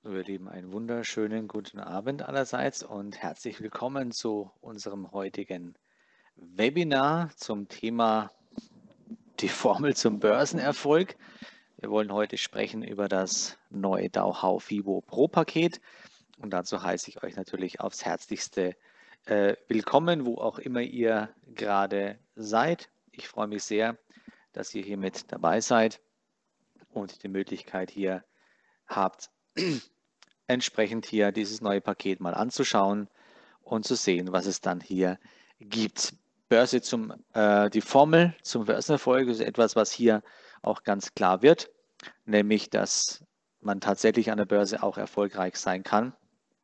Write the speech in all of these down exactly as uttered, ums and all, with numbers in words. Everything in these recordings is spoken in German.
So, ihr Lieben, einen wunderschönen guten Abend allerseits und herzlich willkommen zu unserem heutigen Webinar zum Thema die Formel zum Börsenerfolg. Wir wollen heute sprechen über das neue DAO-Hau Fibo Pro Paket und dazu heiße ich euch natürlich aufs Herzlichste äh, willkommen, wo auch immer ihr gerade seid. Ich freue mich sehr, dass ihr hier mit dabei seid und die Möglichkeit hier habt, entsprechend hier dieses neue Paket mal anzuschauen und zu sehen, was es dann hier gibt. Börse zum, äh, die Formel zum Börsenerfolg ist etwas, was hier auch ganz klar wird, nämlich, dass man tatsächlich an der Börse auch erfolgreich sein kann.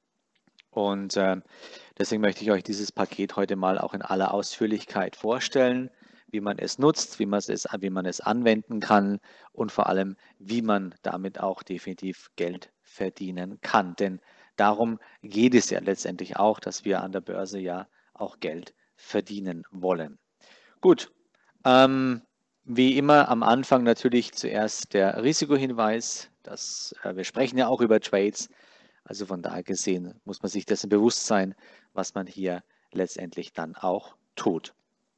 Und äh, deswegen möchte ich euch dieses Paket heute mal auch in aller Ausführlichkeit vorstellen, wie man es nutzt, wie man es, wie man es anwenden kann und vor allem, wie man damit auch definitiv Geld verdienen kann. Denn darum geht es ja letztendlich auch, dass wir an der Börse ja auch Geld verdienen wollen. Gut, ähm, wie immer am Anfang natürlich zuerst der Risikohinweis. Dass, äh, wir sprechen ja auch über Trades. Also von daher gesehen muss man sich dessen bewusst sein, was man hier letztendlich dann auch tut.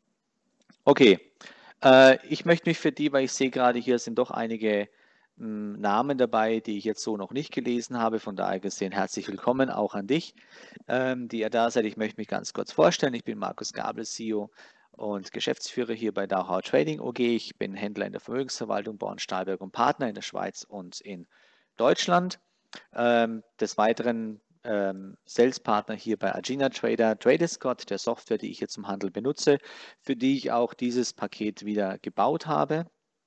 Okay, äh, ich möchte mich für die, weil ich sehe gerade hier sind doch einige mh, Namen dabei, die ich jetzt so noch nicht gelesen habe. Von daher gesehen herzlich willkommen auch an dich, ähm, die ihr da seid. Ich möchte mich ganz kurz vorstellen. Ich bin Markus Gabel, C E O und Geschäftsführer hier bei DAO Trading O G. Ich bin Händler in der Vermögensverwaltung Born Stahlberg und Partner in der Schweiz und in Deutschland. Ähm, des Weiteren ähm, Sales-Partner hier bei Agena Trader, TraderScott, der Software, die ich hier zum Handel benutze, für die ich auch dieses Paket wieder gebaut habe.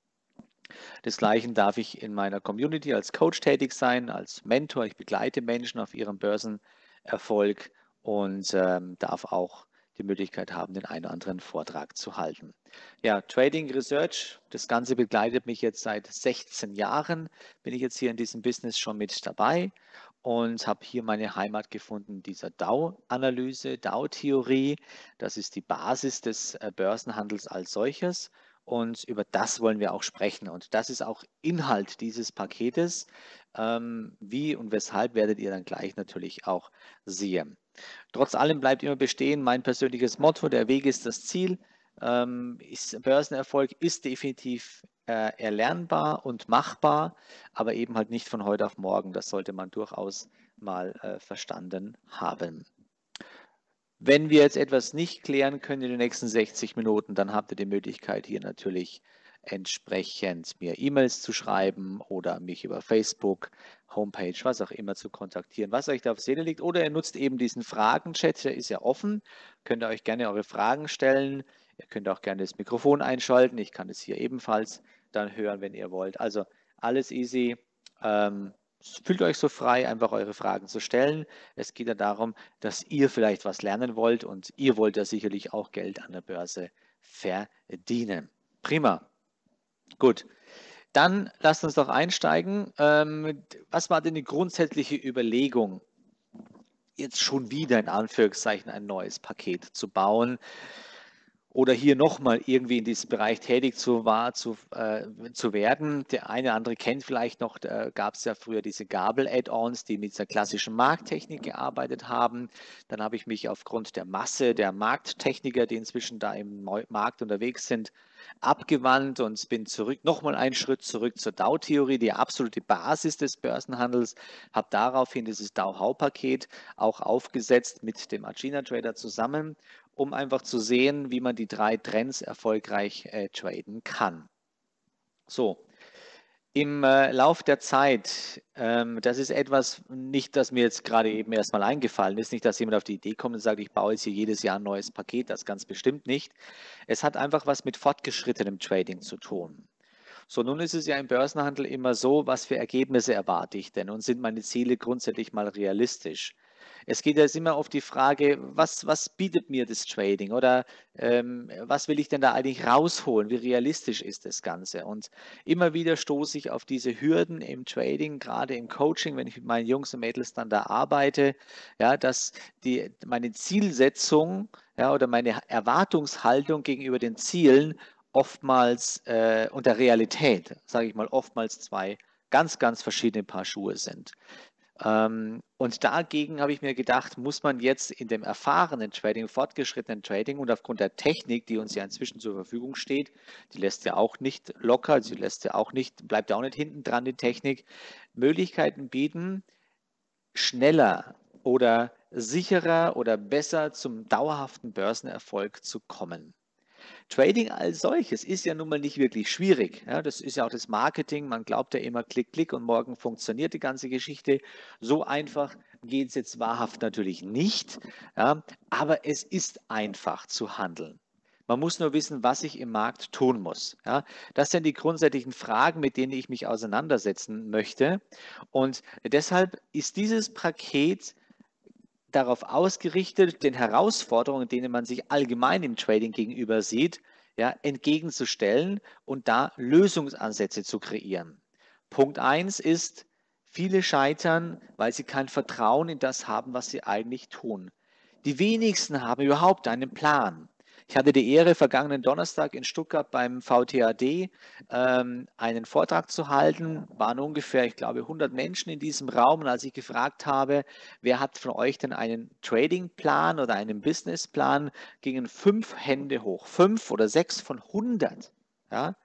Desgleichen darf ich in meiner Community als Coach tätig sein, als Mentor. Ich begleite Menschen auf ihrem Börsenerfolg und ähm, darf auch die Möglichkeit haben, den einen oder anderen Vortrag zu halten. Ja, Trading Research, das Ganze begleitet mich jetzt seit sechzehn Jahren, bin ich jetzt hier in diesem Business schon mit dabei und habe hier meine Heimat gefunden, dieser DAO-Analyse, DAO-Theorie. Das ist die Basis des äh, Börsenhandels als solches. Und über das wollen wir auch sprechen. Und das ist auch Inhalt dieses Paketes. Ähm, wie und weshalb werdet ihr dann gleich natürlich auch sehen. Trotz allem bleibt immer bestehen mein persönliches Motto, der Weg ist das Ziel. Ähm, ist, Börsenerfolg ist definitiv äh, erlernbar und machbar, aber eben halt nicht von heute auf morgen. Das sollte man durchaus mal äh, verstanden haben. Wenn wir jetzt etwas nicht klären können in den nächsten sechzig Minuten, dann habt ihr die Möglichkeit, hier natürlich entsprechend mir E-Mails zu schreiben oder mich über Facebook, Homepage, was auch immer zu kontaktieren, was euch da auf Seele liegt. Oder ihr nutzt eben diesen Fragen-Chat, der ist ja offen. Könnt ihr euch gerne eure Fragen stellen. Ihr könnt auch gerne das Mikrofon einschalten. Ich kann es hier ebenfalls dann hören, wenn ihr wollt. Also alles easy. Ähm, Fühlt euch so frei, einfach eure Fragen zu stellen. Es geht ja darum, dass ihr vielleicht was lernen wollt und ihr wollt ja sicherlich auch Geld an der Börse verdienen. Prima. Gut. Dann lasst uns doch einsteigen. Ähm, was war denn die grundsätzliche Überlegung, jetzt schon wieder in Anführungszeichen ein neues Paket zu bauen? Oder hier nochmal irgendwie in diesem Bereich tätig zu, war, zu, äh, zu werden. Der eine oder andere kennt vielleicht noch, da gab es ja früher diese Gabel-Add-ons, die mit dieser klassischen Markttechnik gearbeitet haben. Dann habe ich mich aufgrund der Masse der Markttechniker, die inzwischen da im Markt unterwegs sind, abgewandt und bin zurück, nochmal einen Schritt zurück zur DAO-Theorie, die absolute Basis des Börsenhandels, habe daraufhin dieses DAO-Hau-Paket auch aufgesetzt mit dem Agena Trader zusammen, um einfach zu sehen, wie man die drei Trends erfolgreich äh, traden kann. So, im äh, Lauf der Zeit, ähm, das ist etwas, nicht, das mir jetzt gerade eben erstmal eingefallen ist, nicht, dass jemand auf die Idee kommt und sagt, ich baue jetzt hier jedes Jahr ein neues Paket, das ganz bestimmt nicht. Es hat einfach was mit fortgeschrittenem Trading zu tun. So, nun ist es ja im Börsenhandel immer so, was für Ergebnisse erwarte ich denn und sind meine Ziele grundsätzlich mal realistisch? Es geht jetzt immer auf die Frage, was, was bietet mir das Trading oder ähm, was will ich denn da eigentlich rausholen? Wie realistisch ist das Ganze? Und immer wieder stoße ich auf diese Hürden im Trading, gerade im Coaching, wenn ich mit meinen Jungs und Mädels dann da arbeite, ja, dass die, meine Zielsetzung, ja, oder meine Erwartungshaltung gegenüber den Zielen oftmals äh, und der Realität, sage ich mal, oftmals zwei ganz, ganz verschiedene Paar Schuhe sind. Ähm, und dagegen habe ich mir gedacht, muss man jetzt in dem erfahrenen Trading, fortgeschrittenen Trading und aufgrund der Technik, die uns ja inzwischen zur Verfügung steht, die lässt ja auch nicht locker, sie lässt ja auch nicht, bleibt ja auch nicht hinten dran, die Technik, Möglichkeiten bieten, schneller oder sicherer oder besser zum dauerhaften Börsenerfolg zu kommen. Trading als solches ist ja nun mal nicht wirklich schwierig. Ja, das ist ja auch das Marketing. Man glaubt ja immer Klick, Klick und morgen funktioniert die ganze Geschichte. So einfach geht es jetzt wahrhaft natürlich nicht. Ja, aber es ist einfach zu handeln. Man muss nur wissen, was ich im Markt tun muss. Ja, das sind die grundsätzlichen Fragen, mit denen ich mich auseinandersetzen möchte. Und deshalb ist dieses Paket darauf ausgerichtet, den Herausforderungen, denen man sich allgemein im Trading gegenüber sieht, ja, entgegenzustellen und da Lösungsansätze zu kreieren. Punkt eins ist, viele scheitern, weil sie kein Vertrauen in das haben, was sie eigentlich tun. Die wenigsten haben überhaupt einen Plan. Ich hatte die Ehre, vergangenen Donnerstag in Stuttgart beim V T A D ähm, einen Vortrag zu halten. Waren ungefähr, ich glaube, hundert Menschen in diesem Raum. Und als ich gefragt habe, wer hat von euch denn einen Tradingplan oder einen Businessplan, gingen fünf Hände hoch. Fünf oder sechs von hundert. Ja?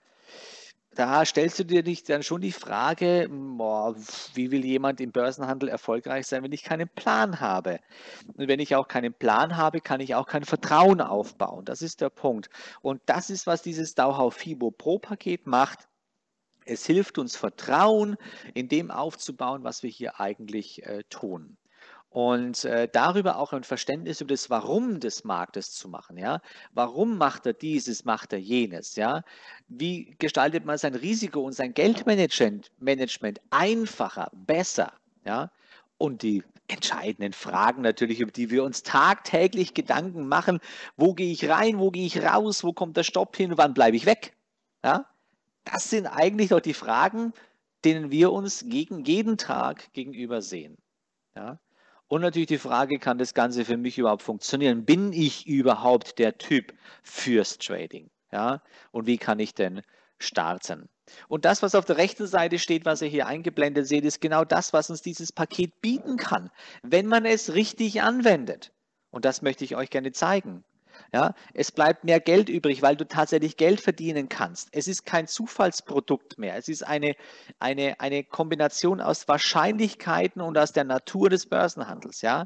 Da stellst du dir dich dann schon die Frage, boah, wie will jemand im Börsenhandel erfolgreich sein, wenn ich keinen Plan habe? Und wenn ich auch keinen Plan habe, kann ich auch kein Vertrauen aufbauen. Das ist der Punkt. Und das ist, was dieses Dauhau Fibo Pro Paket macht. Es hilft uns, Vertrauen in dem aufzubauen, was wir hier eigentlich äh, tun. Und äh, darüber auch ein Verständnis über das Warum des Marktes zu machen. Ja? Warum macht er dieses, macht er jenes? Ja? Wie gestaltet man sein Risiko und sein Geldmanagement Management einfacher, besser? Ja? Und die entscheidenden Fragen natürlich, über die wir uns tagtäglich Gedanken machen. Wo gehe ich rein, wo gehe ich raus, wo kommt der Stopp hin, wann bleibe ich weg? Ja? Das sind eigentlich doch die Fragen, denen wir uns gegen jeden Tag gegenüber sehen. Ja? Und natürlich die Frage, kann das Ganze für mich überhaupt funktionieren? Bin ich überhaupt der Typ fürs Trading? Ja? Und wie kann ich denn starten? Und das, was auf der rechten Seite steht, was ihr hier eingeblendet seht, ist genau das, was uns dieses Paket bieten kann, wenn man es richtig anwendet. Und das möchte ich euch gerne zeigen. Ja, es bleibt mehr Geld übrig, weil du tatsächlich Geld verdienen kannst. Es ist kein Zufallsprodukt mehr. Es ist eine, eine, eine Kombination aus Wahrscheinlichkeiten und aus der Natur des Börsenhandels. Ja,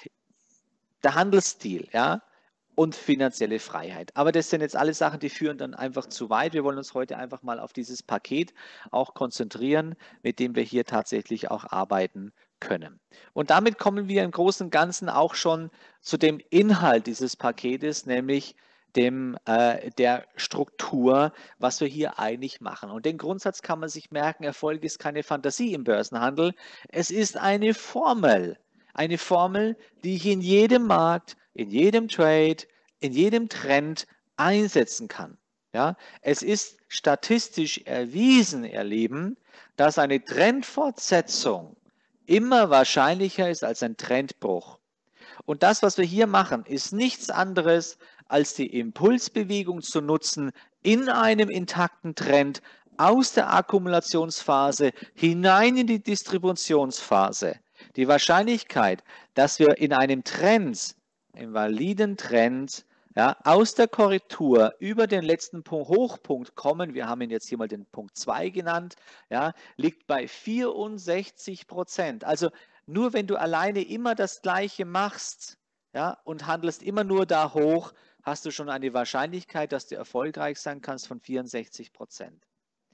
der Handelsstil, ja, und finanzielle Freiheit. Aber das sind jetzt alle Sachen, die führen dann einfach zu weit. Wir wollen uns heute einfach mal auf dieses Paket auch konzentrieren, mit dem wir hier tatsächlich auch arbeiten können. Und damit kommen wir im Großen und Ganzen auch schon zu dem Inhalt dieses Paketes, nämlich dem, äh, der Struktur, was wir hier eigentlich machen. Und den Grundsatz kann man sich merken, Erfolg ist keine Fantasie im Börsenhandel, es ist eine Formel. Eine Formel, die ich in jedem Markt, in jedem Trade, in jedem Trend einsetzen kann. Ja, es ist statistisch erwiesen, ihr Lieben, dass eine Trendfortsetzung immer wahrscheinlicher ist als ein Trendbruch. Und das, was wir hier machen, ist nichts anderes, als die Impulsbewegung zu nutzen in einem intakten Trend aus der Akkumulationsphase hinein in die Distributionsphase. Die Wahrscheinlichkeit, dass wir in einem Trend, im validen Trend, ja, aus der Korrektur über den letzten Punkt, Hochpunkt kommen, wir haben ihn jetzt hier mal den Punkt zwei genannt, ja, liegt bei vierundsechzig Prozent. Also nur wenn du alleine immer das Gleiche machst, ja, und handelst immer nur da hoch, hast du schon eine Wahrscheinlichkeit, dass du erfolgreich sein kannst von vierundsechzig Prozent.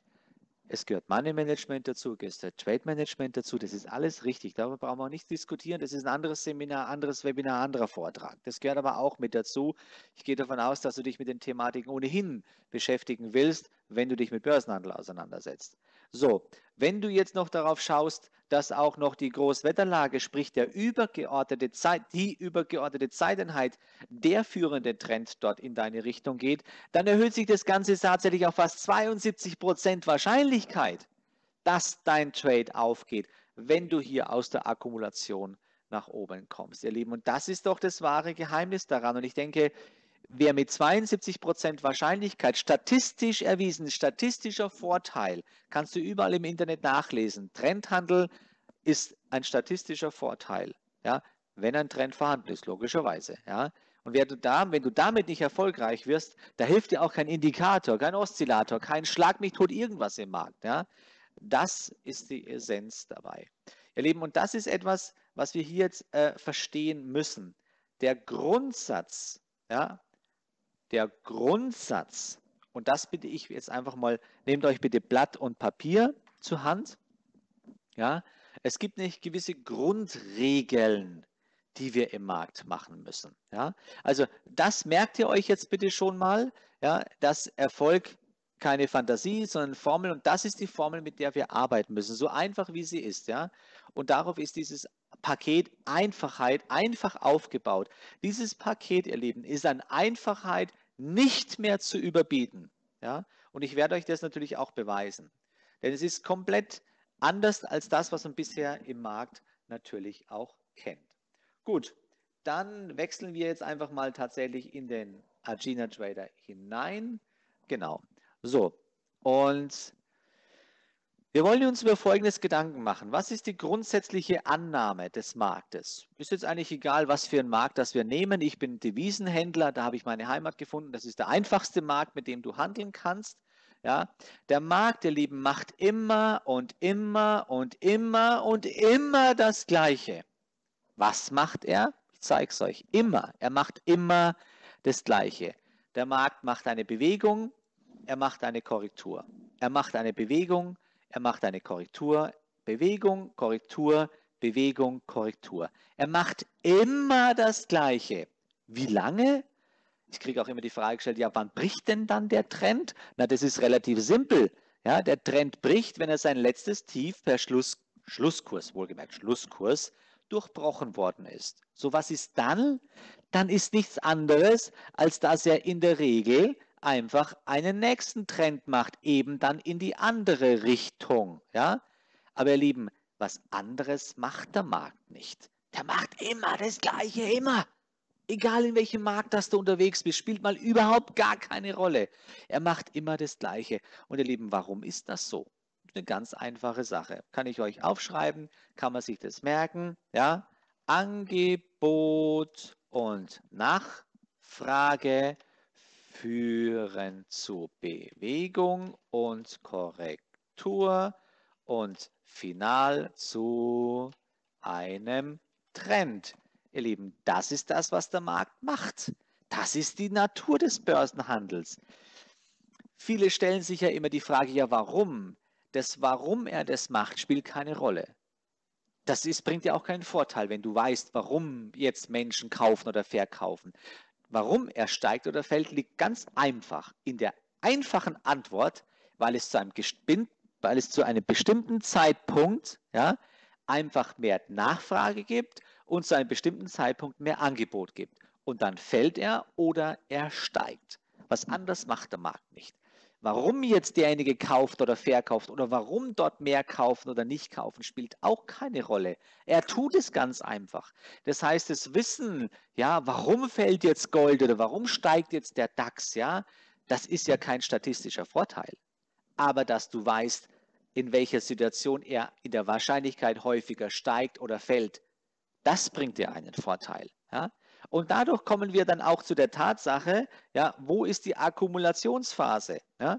Es gehört Money Management dazu, es gehört Trade Management dazu, das ist alles richtig, darüber brauchen wir auch nicht diskutieren, das ist ein anderes Seminar, anderes Webinar, anderer Vortrag. Das gehört aber auch mit dazu. Ich gehe davon aus, dass du dich mit den Thematiken ohnehin beschäftigen willst, wenn du dich mit Börsenhandel auseinandersetzt. So, wenn du jetzt noch darauf schaust, dass auch noch die Großwetterlage, sprich der übergeordnete Zeit, die übergeordnete Zeiteinheit, der führende Trend dort in deine Richtung geht, dann erhöht sich das Ganze tatsächlich auf fast zweiundsiebzig Prozent Wahrscheinlichkeit, dass dein Trade aufgeht, wenn du hier aus der Akkumulation nach oben kommst, ihr Lieben. Und das ist doch das wahre Geheimnis daran. Und ich denke, wer mit zweiundsiebzig Prozent Wahrscheinlichkeit, statistisch erwiesen, statistischer Vorteil, kannst du überall im Internet nachlesen. Trendhandel, ist ein statistischer Vorteil, ja, wenn ein Trend vorhanden ist, logischerweise. Ja. Und wenn du, da, wenn du damit nicht erfolgreich wirst, da hilft dir auch kein Indikator, kein Oszillator, kein Schlag mich tot irgendwas im Markt. Ja. Das ist die Essenz dabei. Ihr Lieben, und das ist etwas, was wir hier jetzt äh, verstehen müssen. Der Grundsatz, ja, der Grundsatz, und das bitte ich jetzt einfach mal, nehmt euch bitte Blatt und Papier zur Hand. Ja, es gibt nicht gewisse Grundregeln, die wir im Markt machen müssen. Ja, also das merkt ihr euch jetzt bitte schon mal, ja, dass Erfolg keine Fantasie, sondern Formel, und das ist die Formel, mit der wir arbeiten müssen, so einfach wie sie ist. Ja, und darauf ist dieses Paket Einfachheit einfach aufgebaut. Dieses Paket, ihr Lieben, ist an Einfachheit nicht mehr zu überbieten. Ja, und ich werde euch das natürlich auch beweisen, denn es ist komplett anders als das, was man bisher im Markt natürlich auch kennt. Gut, dann wechseln wir jetzt einfach mal tatsächlich in den Agena Trader hinein. Genau. So, und wir wollen uns über Folgendes Gedanken machen. Was ist die grundsätzliche Annahme des Marktes? Ist jetzt eigentlich egal, was für einen Markt das wir nehmen. Ich bin Devisenhändler, da habe ich meine Heimat gefunden. Das ist der einfachste Markt, mit dem du handeln kannst. Ja, der Markt, ihr Lieben, macht immer und immer und immer und immer das Gleiche. Was macht er? Ich zeige es euch. Immer. Er macht immer das Gleiche. Der Markt macht eine Bewegung, er macht eine Korrektur. Er macht eine Bewegung, er macht eine Korrektur, Bewegung, Korrektur, Bewegung, Korrektur. Er macht immer das Gleiche. Wie lange? Ich kriege auch immer die Frage gestellt, ja, wann bricht denn dann der Trend? Na, das ist relativ simpel. Ja, der Trend bricht, wenn er sein letztes Tief per Schluss, Schlusskurs, wohlgemerkt Schlusskurs, durchbrochen worden ist. So, was ist dann? Dann ist nichts anderes, als dass er in der Regel einfach einen nächsten Trend macht, eben dann in die andere Richtung. Ja? Aber ihr Lieben, was anderes macht der Markt nicht. Der macht immer das Gleiche, immer. Egal in welchem Markt das du unterwegs bist, spielt mal überhaupt gar keine Rolle. Er macht immer das Gleiche. Und ihr Lieben, warum ist das so? Eine ganz einfache Sache. Kann ich euch aufschreiben? Kann man sich das merken? Ja? Angebot und Nachfrage führen zu Bewegung und Korrektur und final zu einem Trend. Ihr Lieben, das ist das, was der Markt macht. Das ist die Natur des Börsenhandels. Viele stellen sich ja immer die Frage, ja warum? Das Warum er das macht, spielt keine Rolle. Das ist, bringt ja auch keinen Vorteil, wenn du weißt, warum jetzt Menschen kaufen oder verkaufen. Warum er steigt oder fällt, liegt ganz einfach in der einfachen Antwort, weil es zu einem, weil es zu einem bestimmten Zeitpunkt ja, einfach mehr Nachfrage gibt und zu einem bestimmten Zeitpunkt mehr Angebot gibt. Und dann fällt er oder er steigt. Was anderes macht der Markt nicht. Warum jetzt derjenige kauft oder verkauft oder warum dort mehr kaufen oder nicht kaufen, spielt auch keine Rolle. Er tut es ganz einfach. Das heißt, das Wissen, ja, warum fällt jetzt Gold oder warum steigt jetzt der DAX, ja, das ist ja kein statistischer Vorteil. Aber dass du weißt, in welcher Situation er in der Wahrscheinlichkeit häufiger steigt oder fällt, das bringt dir einen Vorteil. Ja? Und dadurch kommen wir dann auch zu der Tatsache, ja, wo ist die Akkumulationsphase? Ja?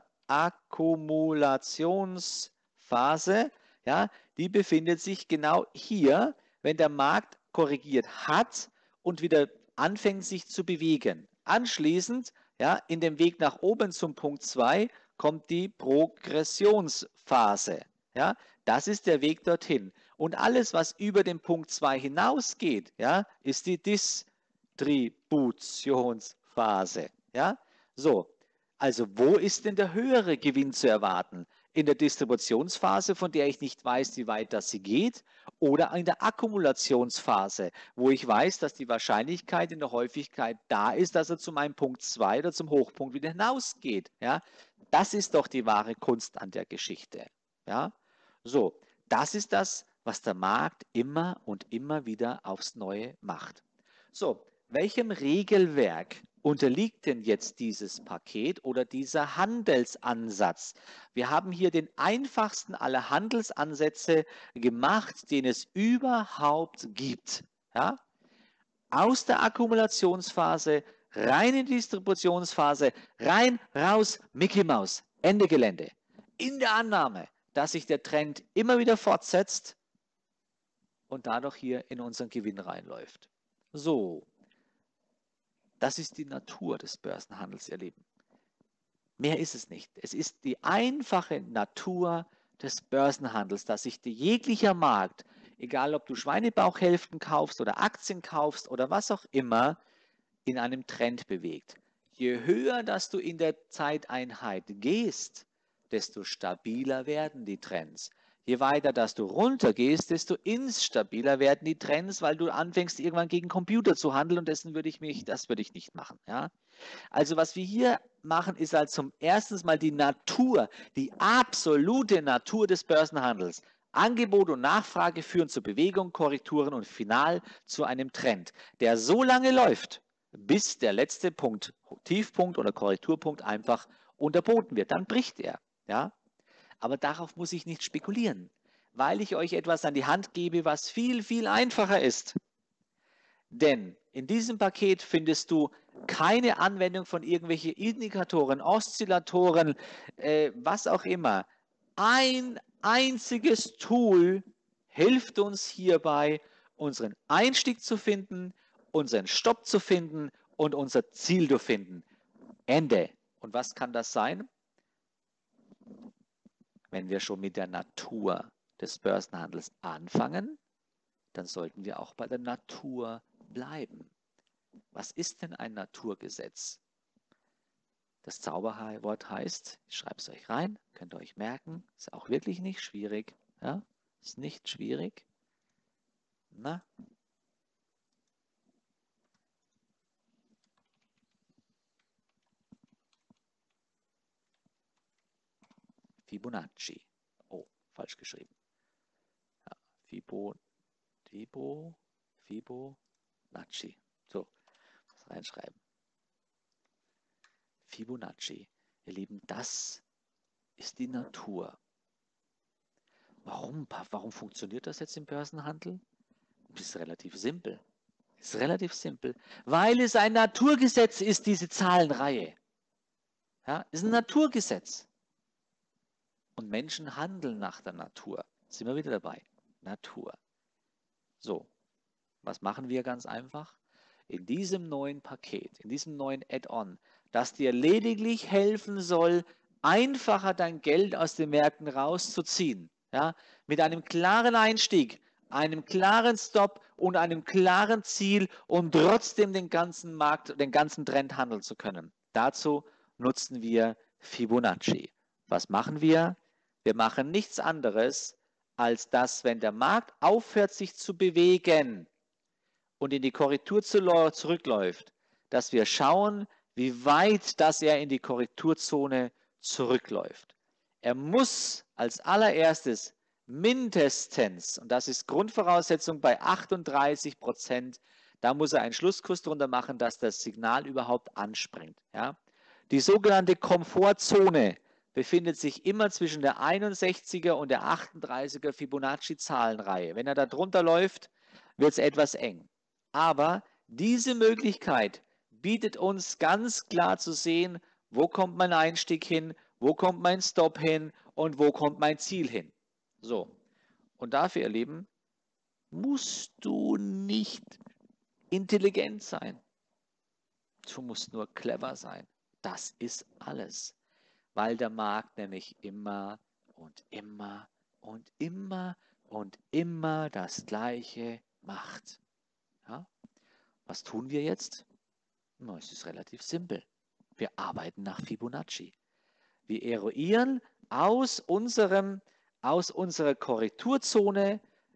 Akkumulationsphase, ja, die befindet sich genau hier, wenn der Markt korrigiert hat und wieder anfängt sich zu bewegen. Anschließend, ja, in dem Weg nach oben zum Punkt zwei kommt die Progressionsphase. Ja? Das ist der Weg dorthin. Und alles, was über den Punkt zwei hinausgeht, ja, ist die Distributionsphase. Ja? So, also wo ist denn der höhere Gewinn zu erwarten? In der Distributionsphase, von der ich nicht weiß, wie weit das sie geht, oder in der Akkumulationsphase, wo ich weiß, dass die Wahrscheinlichkeit in der Häufigkeit da ist, dass er zu meinem Punkt zwei oder zum Hochpunkt wieder hinausgeht. Ja? Das ist doch die wahre Kunst an der Geschichte. Ja? So, das ist das, was der Markt immer und immer wieder aufs Neue macht. So, welchem Regelwerk unterliegt denn jetzt dieses Paket oder dieser Handelsansatz? Wir haben hier den einfachsten aller Handelsansätze gemacht, den es überhaupt gibt. Ja? Aus der Akkumulationsphase, rein in die Distributionsphase, rein, raus, Mickey Mouse, Ende Gelände. In der Annahme, dass sich der Trend immer wieder fortsetzt und dadurch hier in unseren Gewinn reinläuft. So, das ist die Natur des Börsenhandels, ihr Lieben. Mehr ist es nicht. Es ist die einfache Natur des Börsenhandels, dass sich jeglicher Markt, egal ob du Schweinebauchhälften kaufst oder Aktien kaufst oder was auch immer, in einem Trend bewegt. Je höher, dass du in der Zeiteinheit gehst, desto stabiler werden die Trends. Je weiter, dass du runtergehst, desto instabiler werden die Trends, weil du anfängst, irgendwann gegen Computer zu handeln und dessen würde ich mich, das würde ich nicht machen. Ja? Also was wir hier machen, ist halt zum ersten Mal die Natur, die absolute Natur des Börsenhandels. Angebot und Nachfrage führen zu Bewegung, Korrekturen und final zu einem Trend, der so lange läuft, bis der letzte Punkt, Tiefpunkt oder Korrekturpunkt einfach unterboten wird. Dann bricht er. Ja? Aber darauf muss ich nicht spekulieren, weil ich euch etwas an die Hand gebe, was viel, viel einfacher ist. Denn in diesem Paket findest du keine Anwendung von irgendwelchen Indikatoren, Oszillatoren, äh, was auch immer. Ein einziges Tool hilft uns hierbei, unseren Einstieg zu finden, unseren Stopp zu finden und unser Ziel zu finden. Ende. Und was kann das sein? Wenn wir schon mit der Natur des Börsenhandels anfangen, dann sollten wir auch bei der Natur bleiben. Was ist denn ein Naturgesetz? Das Zauberwort heißt, ich schreibe es euch rein, könnt ihr euch merken, ist auch wirklich nicht schwierig. Ja? Ist nicht schwierig. Na? Fibonacci. Oh, falsch geschrieben. Ja, Fibo, Fibo, Fibonacci. So, das reinschreiben. Fibonacci. Ihr Lieben, das ist die Natur. Warum? Warum funktioniert das jetzt im Börsenhandel? Das ist relativ simpel. Das ist relativ simpel, weil es ein Naturgesetz ist, diese Zahlenreihe. Ja, ist ein Naturgesetz. Und Menschen handeln nach der Natur. Sind wir wieder dabei. Natur. So, was machen wir ganz einfach? In diesem neuen Paket, in diesem neuen Add-on, das dir lediglich helfen soll, einfacher dein Geld aus den Märkten rauszuziehen. Ja, mit einem klaren Einstieg, einem klaren Stop und einem klaren Ziel, um trotzdem den ganzen Markt, den ganzen Trend handeln zu können. Dazu nutzen wir Fibonacci. Was machen wir? Wir machen nichts anderes, als dass, wenn der Markt aufhört, sich zu bewegen und in die Korrektur zurückläuft, dass wir schauen, wie weit das er in die Korrekturzone zurückläuft. Er muss als allererstes mindestens, und das ist Grundvoraussetzung bei achtunddreißig Prozent, da muss er einen Schlusskurs drunter machen, dass das Signal überhaupt anspringt. Ja? Die sogenannte Komfortzone befindet sich immer zwischen der einundsechziger und der achtunddreißiger Fibonacci-Zahlenreihe. Wenn er da drunter läuft, wird es etwas eng. Aber diese Möglichkeit bietet uns ganz klar zu sehen, wo kommt mein Einstieg hin, wo kommt mein Stop hin und wo kommt mein Ziel hin. So, und dafür, ihr Lieben, musst du nicht intelligent sein. Du musst nur clever sein. Das ist alles. Weil der Markt nämlich immer und immer und immer und immer das Gleiche macht. Ja? Was tun wir jetzt? Na, es ist relativ simpel. Wir arbeiten nach Fibonacci. Wir eruieren aus, unserem, aus unserer Korrekturzone,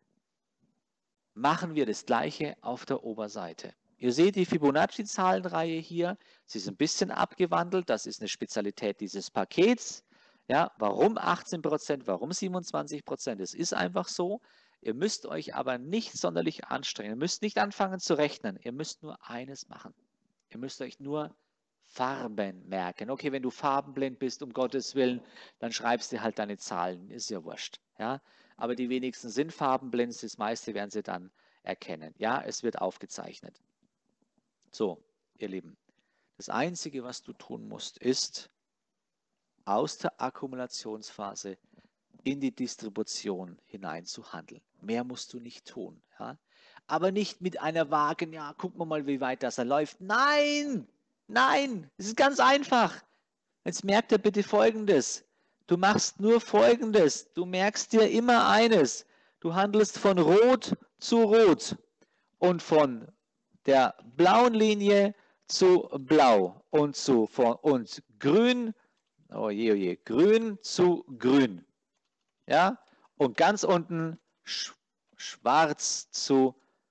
machen wir das Gleiche auf der Oberseite. Ihr seht die Fibonacci-Zahlenreihe hier. Sie ist ein bisschen abgewandelt. Das ist eine Spezialität dieses Pakets. Ja, warum achtzehn Prozent? Warum siebenundzwanzig Prozent? Es ist einfach so. Ihr müsst euch aber nicht sonderlich anstrengen. Ihr müsst nicht anfangen zu rechnen. Ihr müsst nur eines machen. Ihr müsst euch nur Farben merken. Okay, wenn du farbenblind bist, um Gottes Willen, dann schreibst du halt deine Zahlen. Ist ja wurscht. Ja? Aber die wenigsten sind farbenblind, das meiste werden sie dann erkennen. Ja, es wird aufgezeichnet. So, ihr Lieben, das Einzige, was du tun musst, ist aus der Akkumulationsphase in die Distribution hinein zu handeln. Mehr musst du nicht tun. Ja? Aber nicht mit einer vagen, ja, gucken wir mal, wie weit das da läuft. Nein, nein, es ist ganz einfach. Jetzt merkt ihr bitte Folgendes. Du machst nur Folgendes. Du merkst dir immer eines. Du handelst von Rot zu Rot und von der blauen Linie zu Blau und zu von, und Grün, oh je, oh je, Grün zu Grün. Ja, und ganz unten schwarz zu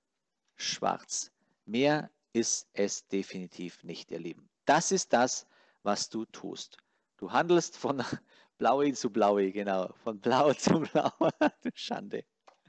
schwarz. Mehr ist es definitiv nicht, ihr Lieben. Das ist das, was du tust. Du handelst von Blaui zu Blaui, genau. Von Blau zu Blau. Du Schande.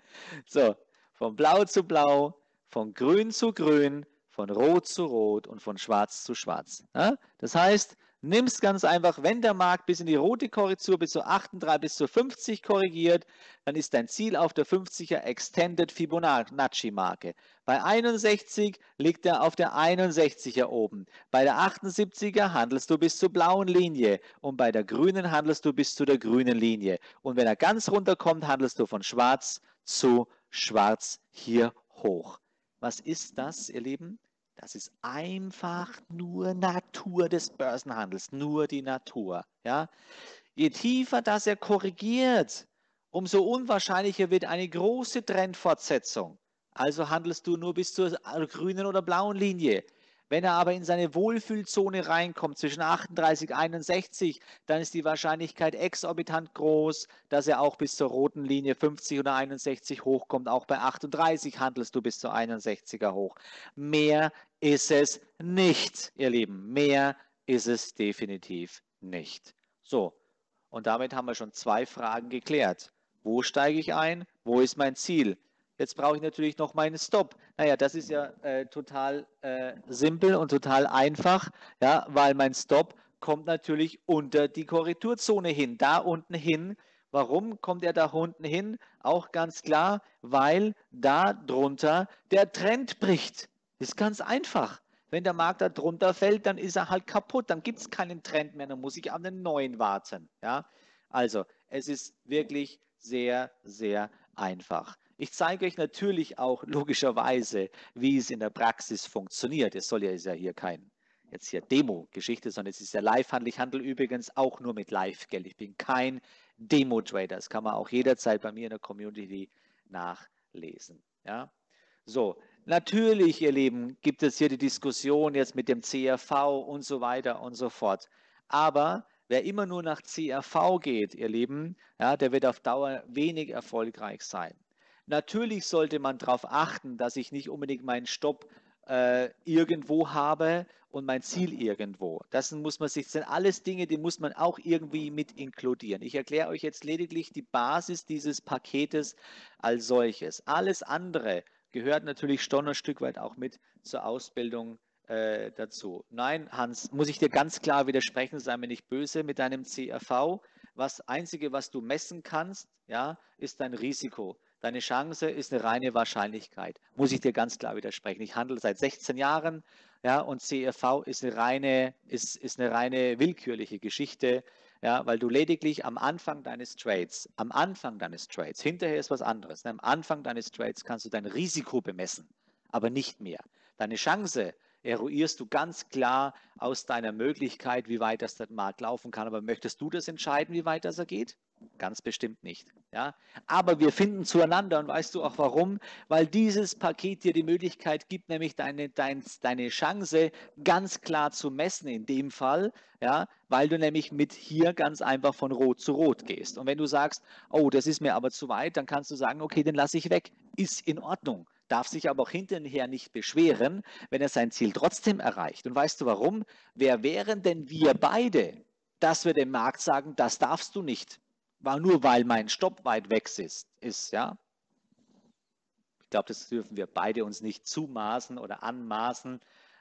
So, von Blau zu Blau, von Grün zu Grün, von Rot zu Rot und von Schwarz zu Schwarz. Ja? Das heißt, nimm es ganz einfach, wenn der Markt bis in die rote Korrektur bis zur achtunddreißig bis zur fünfzig korrigiert, dann ist dein Ziel auf der fünfziger Extended Fibonacci-Marke. Bei einundsechzig liegt er auf der einundsechziger oben. Bei der achtundsiebziger handelst du bis zur blauen Linie und bei der grünen handelst du bis zu der grünen Linie. Und wenn er ganz runterkommt, handelst du von schwarz zu schwarz hier hoch. Was ist das, ihr Lieben? Das ist einfach nur Natur des Börsenhandels, nur die Natur. Ja? Je tiefer das er korrigiert, umso unwahrscheinlicher wird eine große Trendfortsetzung. Also handelst du nur bis zur grünen oder blauen Linie. Wenn er aber in seine Wohlfühlzone reinkommt, zwischen achtunddreißig und einundsechzig, dann ist die Wahrscheinlichkeit exorbitant groß, dass er auch bis zur roten Linie fünfzig oder einundsechzig hochkommt. Auch bei achtunddreißig handelst du bis zur einundsechziger hoch. Mehr ist es nicht, ihr Lieben. Mehr ist es definitiv nicht. So, und damit haben wir schon zwei Fragen geklärt. Wo steige ich ein? Wo ist mein Ziel? Jetzt brauche ich natürlich noch meinen Stop. Naja, das ist ja äh, total äh, simpel und total einfach, ja, weil mein Stop kommt natürlich unter die Korrekturzone hin, da unten hin. Warum kommt er da unten hin? Auch ganz klar, weil da drunter der Trend bricht. Ist ganz einfach. Wenn der Markt da drunter fällt, dann ist er halt kaputt. Dann gibt es keinen Trend mehr. Dann muss ich auf einen neuen warten. Ja? Also, es ist wirklich sehr, sehr einfach. Ich zeige euch natürlich auch logischerweise, wie es in der Praxis funktioniert. Es soll ja, ist ja hier kein jetzt hier Demo-Geschichte, sondern es ist ja Live-Handel. Ich handle übrigens auch nur mit Live-Geld. Ich bin kein Demo-Trader. Das kann man auch jederzeit bei mir in der Community nachlesen. Ja? So, natürlich, ihr Lieben, gibt es hier die Diskussion jetzt mit dem C R V und so weiter und so fort. Aber wer immer nur nach C R V geht, ihr Lieben, ja, der wird auf Dauer wenig erfolgreich sein. Natürlich sollte man darauf achten, dass ich nicht unbedingt meinen Stopp äh, irgendwo habe und mein Ziel irgendwo. Das muss man sich, das sind alles Dinge, die muss man auch irgendwie mit inkludieren. Ich erkläre euch jetzt lediglich die Basis dieses Paketes als solches. Alles andere gehört natürlich schon ein Stück weit auch mit zur Ausbildung äh, dazu. Nein, Hans, muss ich dir ganz klar widersprechen, sei mir nicht böse mit deinem C R V. Das Einzige, was du messen kannst, ja, ist dein Risiko. Deine Chance ist eine reine Wahrscheinlichkeit. Muss ich dir ganz klar widersprechen. Ich handle seit sechzehn Jahren, ja, und C R V ist eine reine, ist, ist eine reine willkürliche Geschichte, ja, weil du lediglich am Anfang deines Trades, am Anfang deines Trades, hinterher ist was anderes, ne, am Anfang deines Trades kannst du dein Risiko bemessen, aber nicht mehr. Deine Chance eruierst du ganz klar aus deiner Möglichkeit, wie weit das der Markt laufen kann. Aber möchtest du das entscheiden, wie weit das er geht? Ganz bestimmt nicht. Ja? Aber wir finden zueinander und weißt du auch warum? Weil dieses Paket dir die Möglichkeit gibt, nämlich deine, dein, deine Chance ganz klar zu messen in dem Fall, ja? Weil du nämlich mit hier ganz einfach von Rot zu Rot gehst. Und wenn du sagst, oh, das ist mir aber zu weit, dann kannst du sagen, okay, den lasse ich weg. Ist in Ordnung. Darf sich aber auch hinterher nicht beschweren, wenn er sein Ziel trotzdem erreicht. Und weißt du warum? Wer wären denn wir beide, dass wir dem Markt sagen, das darfst du nicht? War nur weil mein Stopp weit weg ist, ist ja. Ich glaube, das dürfen wir beide uns nicht zumaßen oder anmaßen.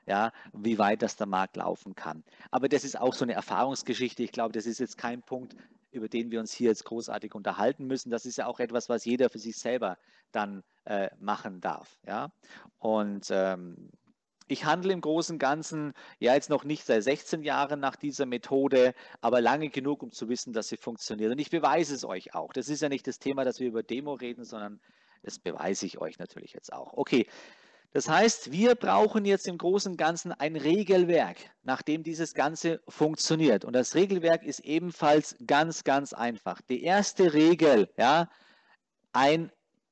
ja, wie weit das der Markt laufen kann. Aber das ist auch so eine Erfahrungsgeschichte. Ich glaube, das ist jetzt kein Punkt, über den wir uns hier jetzt großartig unterhalten müssen. Das ist ja auch etwas, was jeder für sich selber dann äh, machen darf. Ja? Und ähm, ich handle im Großen und Ganzen ja jetzt noch nicht seit sechzehn Jahren nach dieser Methode, aber lange genug, um zu wissen, dass sie funktioniert. Und ich beweise es euch auch. Das ist ja nicht das Thema, dass wir über Demo reden, sondern das beweise ich euch natürlich jetzt auch. Okay, das heißt, wir brauchen jetzt im Großen und Ganzen ein Regelwerk, nach dem dieses Ganze funktioniert. Und das Regelwerk ist ebenfalls ganz, ganz einfach. Die erste Regel, ja, ein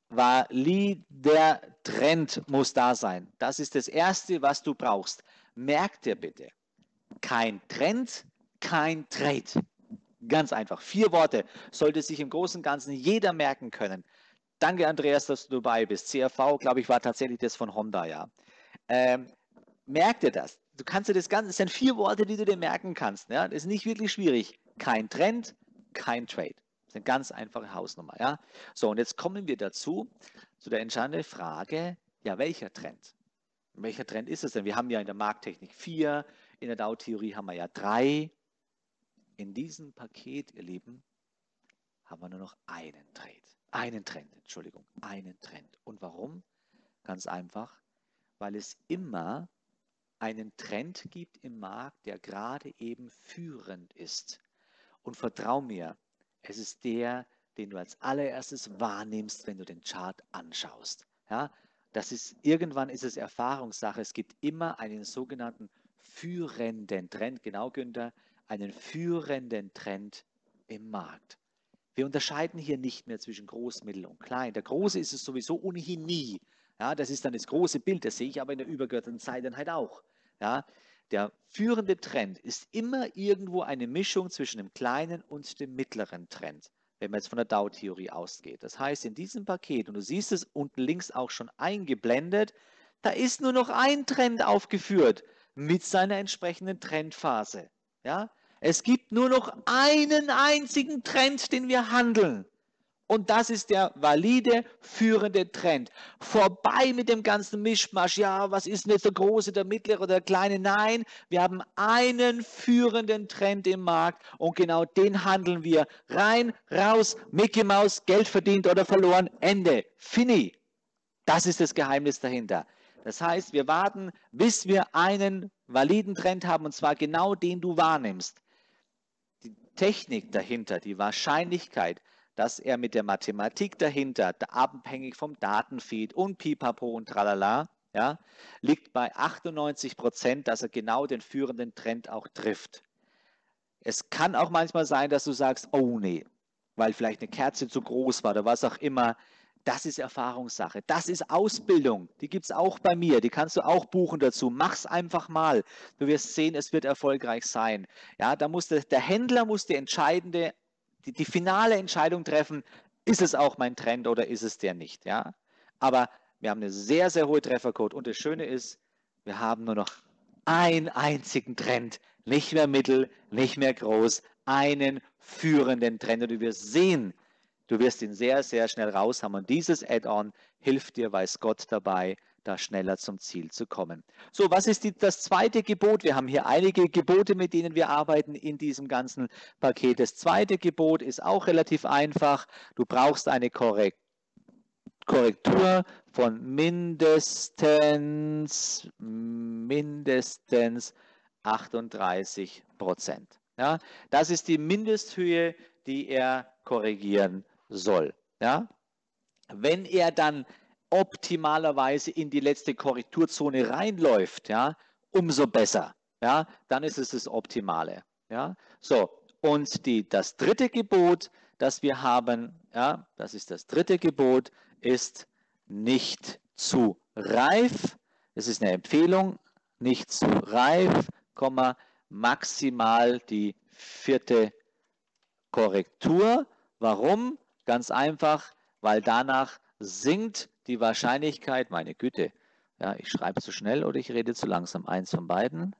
valider Trend muss da sein. Das ist das Erste, was du brauchst. Merk dir bitte, kein Trend, kein Trade. Ganz einfach. Vier Worte sollte sich im Großen und Ganzen jeder merken können. Danke, Andreas, dass du dabei bist. C R V, glaube ich, war tatsächlich das von Honda, ja. Ähm, merk dir das. Du kannst dir das Ganze, es sind vier Worte, die du dir merken kannst. Ja? Das ist nicht wirklich schwierig. Kein Trend, kein Trade. Das ist eine ganz einfache Hausnummer. Ja? So, und jetzt kommen wir dazu, zu der entscheidenden Frage, ja, welcher Trend? Welcher Trend ist es denn? Wir haben ja in der Markttechnik vier, in der Dow-Theorie haben wir ja drei. In diesem Paket, ihr Lieben, haben wir nur noch einen Trade. Einen Trend, Entschuldigung, einen Trend. Und warum? Ganz einfach, weil es immer einen Trend gibt im Markt, der gerade eben führend ist. Und vertrau mir, es ist der, den du als allererstes wahrnimmst, wenn du den Chart anschaust. Ja, das ist, irgendwann ist es Erfahrungssache. Es gibt immer einen sogenannten führenden Trend, genau Günther, einen führenden Trend im Markt. Wir unterscheiden hier nicht mehr zwischen groß, mittel und klein. Der große ist es sowieso ohnehin nie. Ja, das ist dann das große Bild, das sehe ich aber in der übergeordneten Zeiteinheit auch. Ja, der führende Trend ist immer irgendwo eine Mischung zwischen dem kleinen und dem mittleren Trend, wenn man jetzt von der Dow-Theorie ausgeht. Das heißt, in diesem Paket, und du siehst es unten links auch schon eingeblendet, da ist nur noch ein Trend aufgeführt mit seiner entsprechenden Trendphase. Ja, es gibt nur noch einen einzigen Trend, den wir handeln. Und das ist der valide, führende Trend. Vorbei mit dem ganzen Mischmasch. Ja, was ist denn jetzt der große, der mittlere oder der kleine? Nein, wir haben einen führenden Trend im Markt und genau den handeln wir. Rein, raus, Mickey Maus, Geld verdient oder verloren, Ende. Fini. Das ist das Geheimnis dahinter. Das heißt, wir warten, bis wir einen validen Trend haben, und zwar genau den du wahrnimmst. Die Technik dahinter, die Wahrscheinlichkeit, dass er mit der Mathematik dahinter, abhängig vom Datenfeed und Pipapo und Tralala, ja, liegt bei achtundneunzig Prozent, dass er genau den führenden Trend auch trifft. Es kann auch manchmal sein, dass du sagst, oh nee, weil vielleicht eine Kerze zu groß war oder was auch immer. Das ist Erfahrungssache. Das ist Ausbildung. Die gibt es auch bei mir. Die kannst du auch buchen dazu. Mach's einfach mal. Du wirst sehen, es wird erfolgreich sein. Ja, da muss der, der Händler muss die entscheidende, die, die finale Entscheidung treffen, ist es auch mein Trend oder ist es der nicht. Ja? Aber wir haben eine sehr, sehr hohe Trefferquote. Und das Schöne ist, wir haben nur noch einen einzigen Trend. Nicht mehr mittel, nicht mehr groß. Einen führenden Trend. Und du wirst sehen, du wirst ihn sehr, sehr schnell raus haben. Und dieses Add-on hilft dir, weiß Gott, dabei, da schneller zum Ziel zu kommen. So, was ist die, das zweite Gebot? Wir haben hier einige Gebote, mit denen wir arbeiten in diesem ganzen Paket. Das zweite Gebot ist auch relativ einfach. Du brauchst eine Korrektur. Korrektur von mindestens, mindestens achtunddreißig Prozent. Ja, das ist die Mindesthöhe, die er korrigieren soll. Ja, wenn er dann optimalerweise in die letzte Korrekturzone reinläuft, ja, umso besser. Ja, dann ist es das Optimale. Ja, so, und die, das dritte Gebot, das wir haben, ja, das ist das dritte Gebot, ist nicht zu reif. Das ist eine Empfehlung, nicht zu reif, maximal die vierte Korrektur. Warum? Ganz einfach, weil danach sinkt die Wahrscheinlichkeit, meine Güte, ja, ich schreibe zu schnell oder ich rede zu langsam, eins von beiden.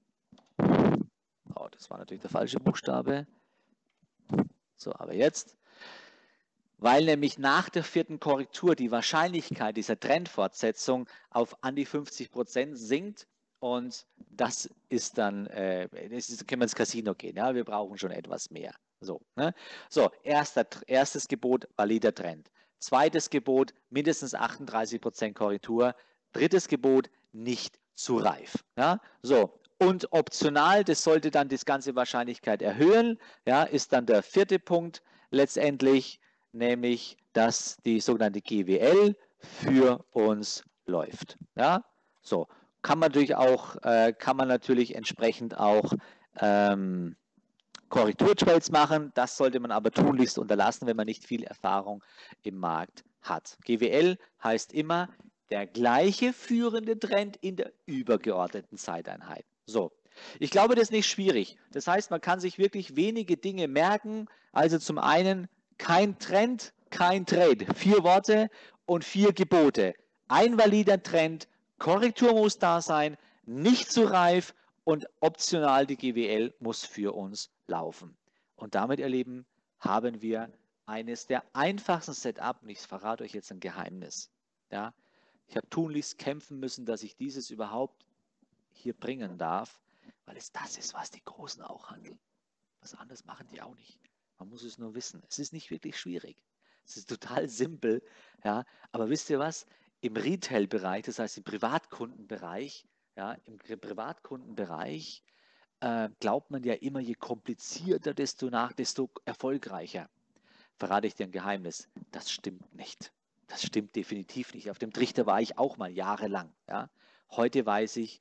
Oh, das war natürlich der falsche Buchstabe. So, aber jetzt, weil nämlich nach der vierten Korrektur die Wahrscheinlichkeit dieser Trendfortsetzung auf an die fünfzig Prozent sinkt Und das ist dann, äh, das ist, können wir ins Casino gehen, ja, wir brauchen schon etwas mehr. So, ne? So, erster, erstes Gebot, valider Trend. Zweites Gebot, mindestens achtunddreißig Prozent Korrektur. Drittes Gebot, nicht zu reif. Ja? So, und optional, das sollte dann die ganze Wahrscheinlichkeit erhöhen, ja, ist dann der vierte Punkt letztendlich, nämlich, dass die sogenannte G W L für uns läuft. Ja? So, kann man natürlich auch, äh, kann man natürlich entsprechend auch ähm, Korrekturtrades machen. Das sollte man aber tunlichst unterlassen, wenn man nicht viel Erfahrung im Markt hat. G W L heißt immer der gleiche führende Trend in der übergeordneten Zeiteinheit. So, ich glaube, das ist nicht schwierig. Das heißt, man kann sich wirklich wenige Dinge merken. Also zum einen kein Trend, kein Trade. Vier Worte und vier Gebote. Ein valider Trend, Korrektur muss da sein, nicht zu reif und optional die G W L muss für uns laufen. Und damit, ihr Lieben, haben wir eines der einfachsten Setup, und ich verrate euch jetzt ein Geheimnis. Ja, ich habe tunlichst kämpfen müssen, dass ich dieses überhaupt hier bringen darf, weil es das ist, was die Großen auch handeln. Was anderes machen die auch nicht. Man muss es nur wissen. Es ist nicht wirklich schwierig. Es ist total simpel. Ja, aber wisst ihr was? Im Retail-Bereich, das heißt im Privatkundenbereich, ja, im Privatkundenbereich äh, glaubt man ja immer, je komplizierter, desto nach, desto erfolgreicher. Verrate ich dir ein Geheimnis. Das stimmt nicht. Das stimmt definitiv nicht. Auf dem Trichter war ich auch mal jahrelang. Ja. Heute weiß ich,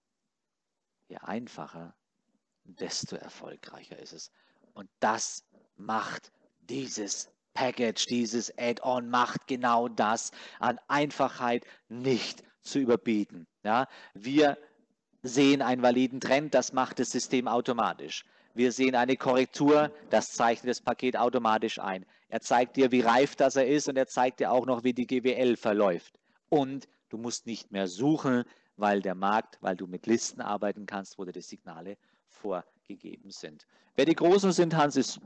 je einfacher, desto erfolgreicher ist es. Und das macht dieses Package, dieses Add-on macht genau das, an Einfachheit nicht zu überbieten. Ja, wir sehen einen validen Trend, das macht das System automatisch. Wir sehen eine Korrektur, das zeichnet das Paket automatisch ein. Er zeigt dir, wie reif das er ist und er zeigt dir auch noch, wie die G W L verläuft. Und du musst nicht mehr suchen, weil der Markt, weil du mit Listen arbeiten kannst, wo dir die Signale vorgegeben sind. Wer die Großen sind, Hans, ist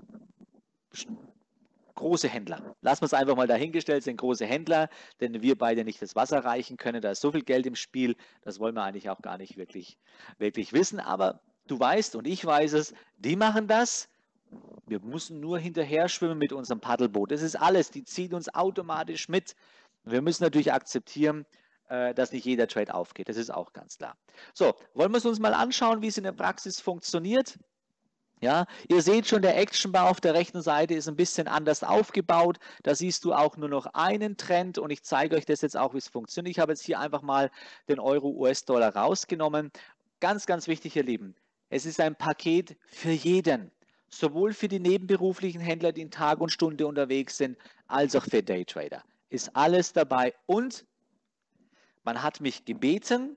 große Händler. Lassen wir es einfach mal dahingestellt, sind große Händler, denn wir beide nicht das Wasser reichen können. Da ist so viel Geld im Spiel, das wollen wir eigentlich auch gar nicht wirklich, wirklich wissen. Aber du weißt und ich weiß es, die machen das. Wir müssen nur hinterher schwimmen mit unserem Paddelboot. Das ist alles. Die ziehen uns automatisch mit. Wir müssen natürlich akzeptieren, dass nicht jeder Trade aufgeht. Das ist auch ganz klar. So, wollen wir es uns mal anschauen, wie es in der Praxis funktioniert? Ja, ihr seht schon, der Action Bar auf der rechten Seite ist ein bisschen anders aufgebaut. Da siehst du auch nur noch einen Trend und ich zeige euch das jetzt auch, wie es funktioniert. Ich habe jetzt hier einfach mal den Euro-U S-Dollar rausgenommen. Ganz, ganz wichtig, ihr Lieben, es ist ein Paket für jeden. Sowohl für die nebenberuflichen Händler, die in Tag und Stunde unterwegs sind, als auch für Daytrader. Ist alles dabei und man hat mich gebeten,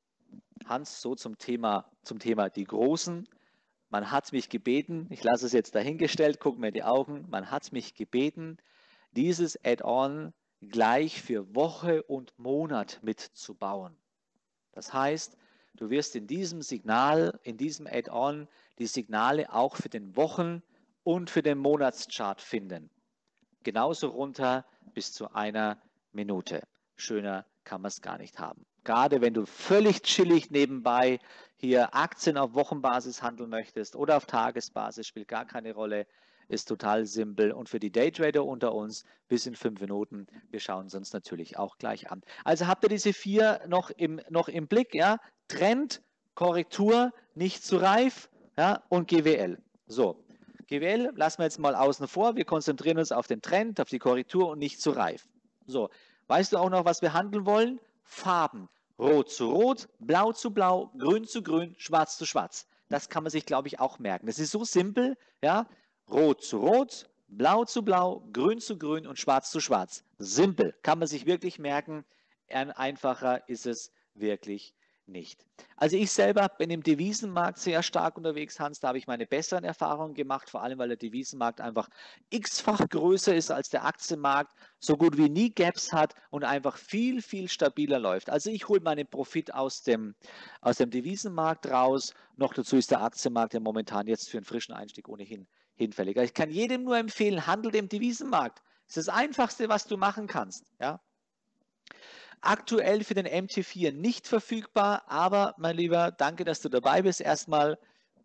Hans, so zum Thema, zum Thema die Großen, man hat mich gebeten, ich lasse es jetzt dahingestellt, guck mir die Augen, man hat mich gebeten, dieses Add-on gleich für Woche und Monat mitzubauen. Das heißt, du wirst in diesem Signal, in diesem Add-on die Signale auch für den Wochen- und für den Monatschart finden. Genauso runter bis zu einer Minute. Schöner kann man es gar nicht haben. Gerade wenn du völlig chillig nebenbei hier Aktien auf Wochenbasis handeln möchtest oder auf Tagesbasis, spielt gar keine Rolle, ist total simpel. Und für die Daytrader unter uns bis in fünf Minuten, wir schauen es uns natürlich auch gleich an. Also habt ihr diese vier noch im, noch im Blick, ja? Trend, Korrektur, nicht zu reif, ja? Und G W L. So, G W L lassen wir jetzt mal außen vor. Wir konzentrieren uns auf den Trend, auf die Korrektur und nicht zu reif. So, weißt du auch noch, was wir handeln wollen? Farben. Rot zu Rot, Blau zu Blau, Grün zu Grün, Schwarz zu Schwarz. Das kann man sich, glaube ich, auch merken. Das ist so simpel, ja? Rot zu Rot, Blau zu Blau, Grün zu Grün und Schwarz zu Schwarz. Simpel, kann man sich wirklich merken. Einfacher ist es wirklich nicht. Also ich selber bin im Devisenmarkt sehr stark unterwegs, Hans. Da habe ich meine besseren Erfahrungen gemacht, vor allem weil der Devisenmarkt einfach x-fach größer ist als der Aktienmarkt, so gut wie nie Gaps hat und einfach viel, viel stabiler läuft. Also ich hole meinen Profit aus dem, aus dem Devisenmarkt raus. Noch dazu ist der Aktienmarkt ja momentan jetzt für einen frischen Einstieg ohnehin hinfällig. Also ich kann jedem nur empfehlen, handelt im Devisenmarkt. Das ist das Einfachste, was du machen kannst. Ja? Aktuell für den M T vier nicht verfügbar, aber mein Lieber, danke, dass du dabei bist. Erstmal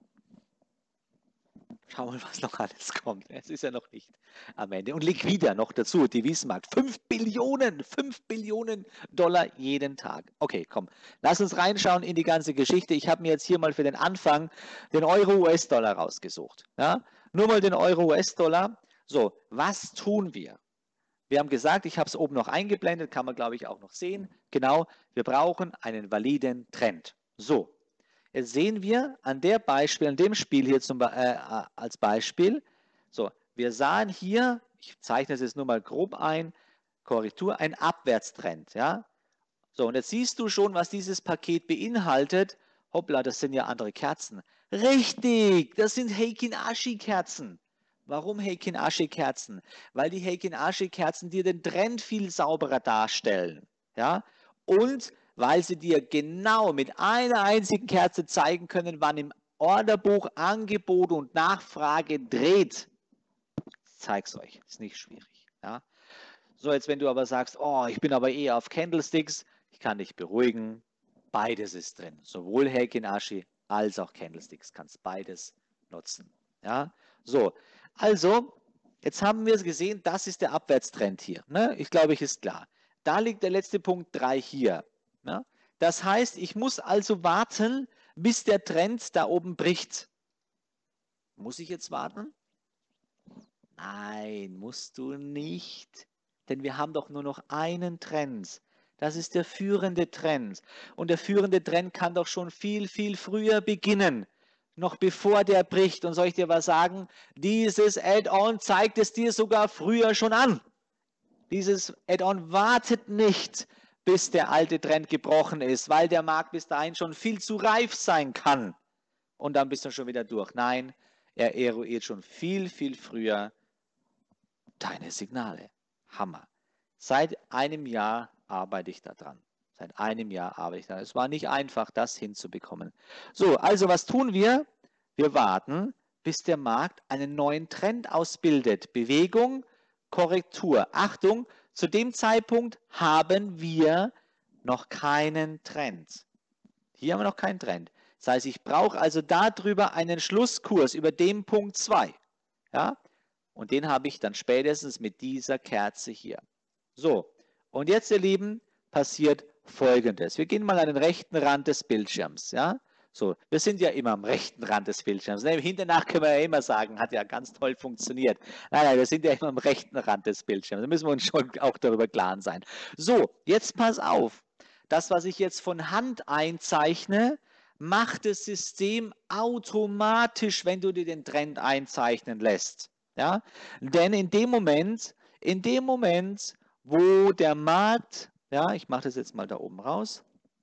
schauen wir mal, was noch alles kommt. Es ist ja noch nicht am Ende. Und Liquida noch dazu, Devisenmarkt. fünf Billionen, fünf Billionen Dollar jeden Tag. Okay, komm, lass uns reinschauen in die ganze Geschichte. Ich habe mir jetzt hier mal für den Anfang den Euro-U S-Dollar rausgesucht. Ja? Nur mal den Euro-U S-Dollar. So, was tun wir? Wir haben gesagt, ich habe es oben noch eingeblendet, kann man glaube ich auch noch sehen. Genau, wir brauchen einen validen Trend. So, jetzt sehen wir an der Beispiel, an dem Spiel hier zum, äh, als Beispiel, so, wir sahen hier, ich zeichne es jetzt nur mal grob ein, Korrektur, ein Abwärtstrend, ja. So, und jetzt siehst du schon, was dieses Paket beinhaltet. Hoppla, das sind ja andere Kerzen. Richtig, das sind Heikin-Ashi-Kerzen. Warum Heikin-Ashi-Kerzen? Weil die Heikin-Ashi-Kerzen dir den Trend viel sauberer darstellen. Ja? Und weil sie dir genau mit einer einzigen Kerze zeigen können, wann im Orderbuch Angebot und Nachfrage dreht. Ich zeige es euch, ist nicht schwierig. Ja? So, jetzt wenn du aber sagst, oh, ich bin aber eher auf Candlesticks, ich kann dich beruhigen, beides ist drin. Sowohl Heikin-Ashi als auch Candlesticks, kannst beides nutzen. Ja? So, also, jetzt haben wir es gesehen, das ist der Abwärtstrend hier. Ne? Ich glaube, ich ist klar. Da liegt der letzte Punkt drei hier. Ne? Das heißt, ich muss also warten, bis der Trend da oben bricht. Muss ich jetzt warten? Nein, musst du nicht. Denn wir haben doch nur noch einen Trend. Das ist der führende Trend. Und der führende Trend kann doch schon viel, viel früher beginnen. Noch bevor der bricht. Und soll ich dir was sagen? Dieses Add-on zeigt es dir sogar früher schon an. Dieses Add-on wartet nicht, bis der alte Trend gebrochen ist, weil der Markt bis dahin schon viel zu reif sein kann. Und dann bist du schon wieder durch. Nein, er eruiert schon viel, viel früher deine Signale. Hammer. Seit einem Jahr arbeite ich daran. Seit einem Jahr arbeite ich daran. Es war nicht einfach, das hinzubekommen. So, also was tun wir? Wir warten, bis der Markt einen neuen Trend ausbildet. Bewegung, Korrektur. Achtung, zu dem Zeitpunkt haben wir noch keinen Trend. Hier haben wir noch keinen Trend. Das heißt, ich brauche also darüber einen Schlusskurs, über dem Punkt zwei. Ja? Und den habe ich dann spätestens mit dieser Kerze hier. So, und jetzt, ihr Lieben, passiert Folgendes. Wir gehen mal an den rechten Rand des Bildschirms. Ja? So, wir sind ja immer am rechten Rand des Bildschirms. Hinternach können wir ja immer sagen, hat ja ganz toll funktioniert. Nein, nein, wir sind ja immer am rechten Rand des Bildschirms. Da müssen wir uns schon auch darüber klar sein. So, jetzt pass auf. Das, was ich jetzt von Hand einzeichne, macht das System automatisch, wenn du dir den Trend einzeichnen lässt. Ja? Denn in dem Moment, in dem Moment, wo der Markt, ja, ich mache das jetzt mal da oben raus,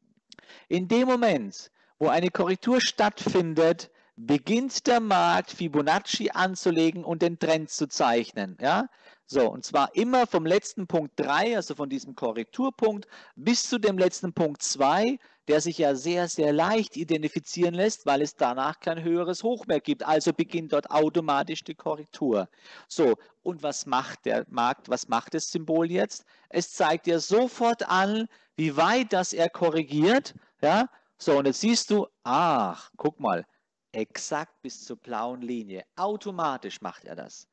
in dem Moment, wo eine Korrektur stattfindet, beginnt der Markt Fibonacci anzulegen und den Trend zu zeichnen. Ja? So, und zwar immer vom letzten Punkt drei, also von diesem Korrekturpunkt, bis zu dem letzten Punkt zwei, der sich ja sehr, sehr leicht identifizieren lässt, weil es danach kein höheres Hoch mehr gibt. Also beginnt dort automatisch die Korrektur. So, und was macht der Markt, was macht das Symbol jetzt? Es zeigt dir sofort an, wie weit das er korrigiert. Ja? So, und jetzt siehst du, ach, guck mal, exakt bis zur blauen Linie. Automatisch macht er das.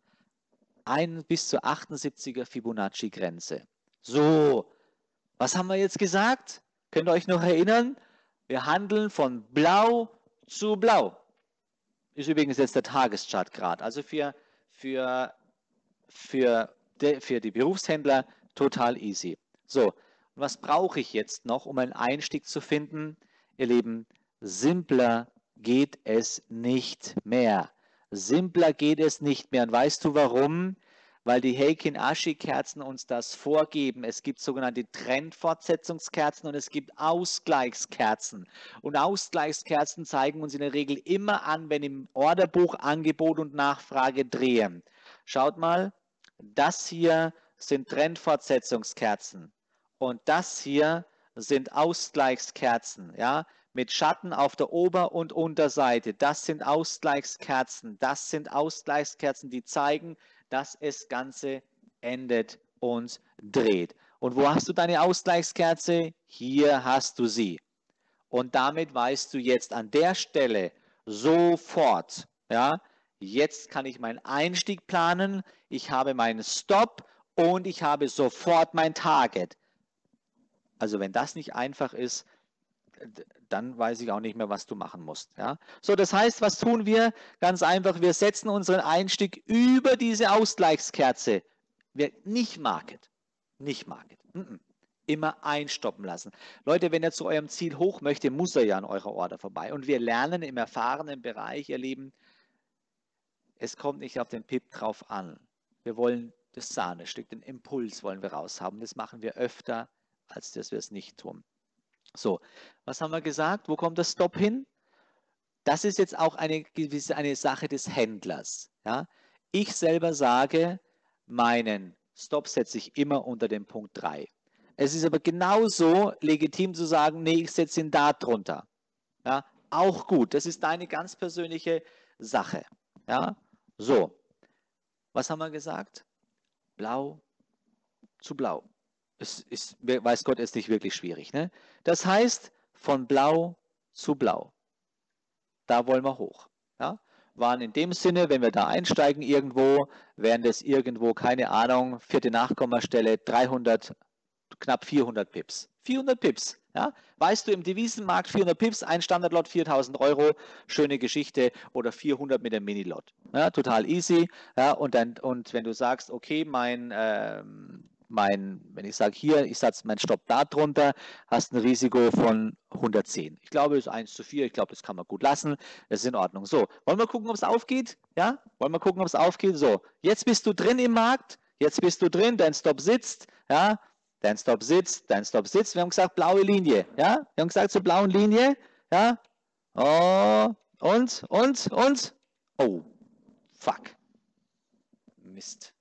Ein bis zur achtundsiebziger Fibonacci-Grenze. So, was haben wir jetzt gesagt? Könnt ihr euch noch erinnern? Wir handeln von blau zu blau. Ist übrigens jetzt der Tageschart gerade. Also für, für, für, de, für die Berufshändler total easy. So, was brauche ich jetzt noch, um einen Einstieg zu finden? Ihr Lieben, simpler geht es nicht mehr. Simpler geht es nicht mehr. Und weißt du warum? Weil die Heikin-Ashi-Kerzen uns das vorgeben. Es gibt sogenannte Trendfortsetzungskerzen und es gibt Ausgleichskerzen. Und Ausgleichskerzen zeigen uns in der Regel immer an, wenn im Orderbuch Angebot und Nachfrage drehen. Schaut mal, das hier sind Trendfortsetzungskerzen und das hier sind Ausgleichskerzen, ja, mit Schatten auf der Ober- und Unterseite. Das sind Ausgleichskerzen. Das sind Ausgleichskerzen, die zeigen, dass es Ganze endet und dreht. Und wo hast du deine Ausgleichskerze? Hier hast du sie. Und damit weißt du jetzt an der Stelle sofort, ja, jetzt kann ich meinen Einstieg planen, ich habe meinen Stop und ich habe sofort mein Target. Also wenn das nicht einfach ist, dann weiß ich auch nicht mehr, was du machen musst. Ja? So, das heißt, was tun wir? Ganz einfach, wir setzen unseren Einstieg über diese Ausgleichskerze. Wir, nicht Market. Nicht Market. Mm-mm. Immer einstoppen lassen. Leute, wenn er zu eurem Ziel hoch möchte, muss er ja an eurer Order vorbei. Und wir lernen im erfahrenen Bereich, ihr Lieben, es kommt nicht auf den Pip drauf an. Wir wollen das Sahnestück, den Impuls wollen wir raushaben. Das machen wir öfter, als dass wir es nicht tun. So, was haben wir gesagt? Wo kommt der Stop hin? Das ist jetzt auch eine gewisse eine Sache des Händlers. Ja? Ich selber sage, meinen Stop setze ich immer unter den Punkt drei. Es ist aber genauso legitim zu sagen, nee, ich setze ihn da drunter. Ja? Auch gut, das ist deine ganz persönliche Sache. Ja? So, was haben wir gesagt? Blau zu blau. Es ist, weiß Gott, ist nicht wirklich schwierig. Ne? Das heißt, von blau zu blau. Da wollen wir hoch. Ja? Waren in dem Sinne, wenn wir da einsteigen irgendwo, wären das irgendwo, keine Ahnung, vierte Nachkommastelle, dreihundert, knapp vierhundert Pips. vierhundert Pips. Ja? Weißt du, im Devisenmarkt vierhundert Pips, ein Standardlot viertausend Euro, schöne Geschichte, oder vierhundert mit dem Minilot. Ja, total easy. Ja? Und, dann, und wenn du sagst, okay, mein... Ähm, Mein, wenn ich sage hier, ich setze meinen Stopp da drunter, hast ein Risiko von hundertzehn. Ich glaube, es ist eins zu vier. Ich glaube, das kann man gut lassen. Das ist in Ordnung. So, wollen wir gucken, ob es aufgeht? Ja, wollen wir gucken, ob es aufgeht? So, jetzt bist du drin im Markt. Jetzt bist du drin. Dein Stop sitzt. Ja, dein Stop sitzt. Dein Stop sitzt. Wir haben gesagt, blaue Linie. Ja, wir haben gesagt, zur blauen Linie. Ja, oh, und, und, und. Oh, fuck. Mist.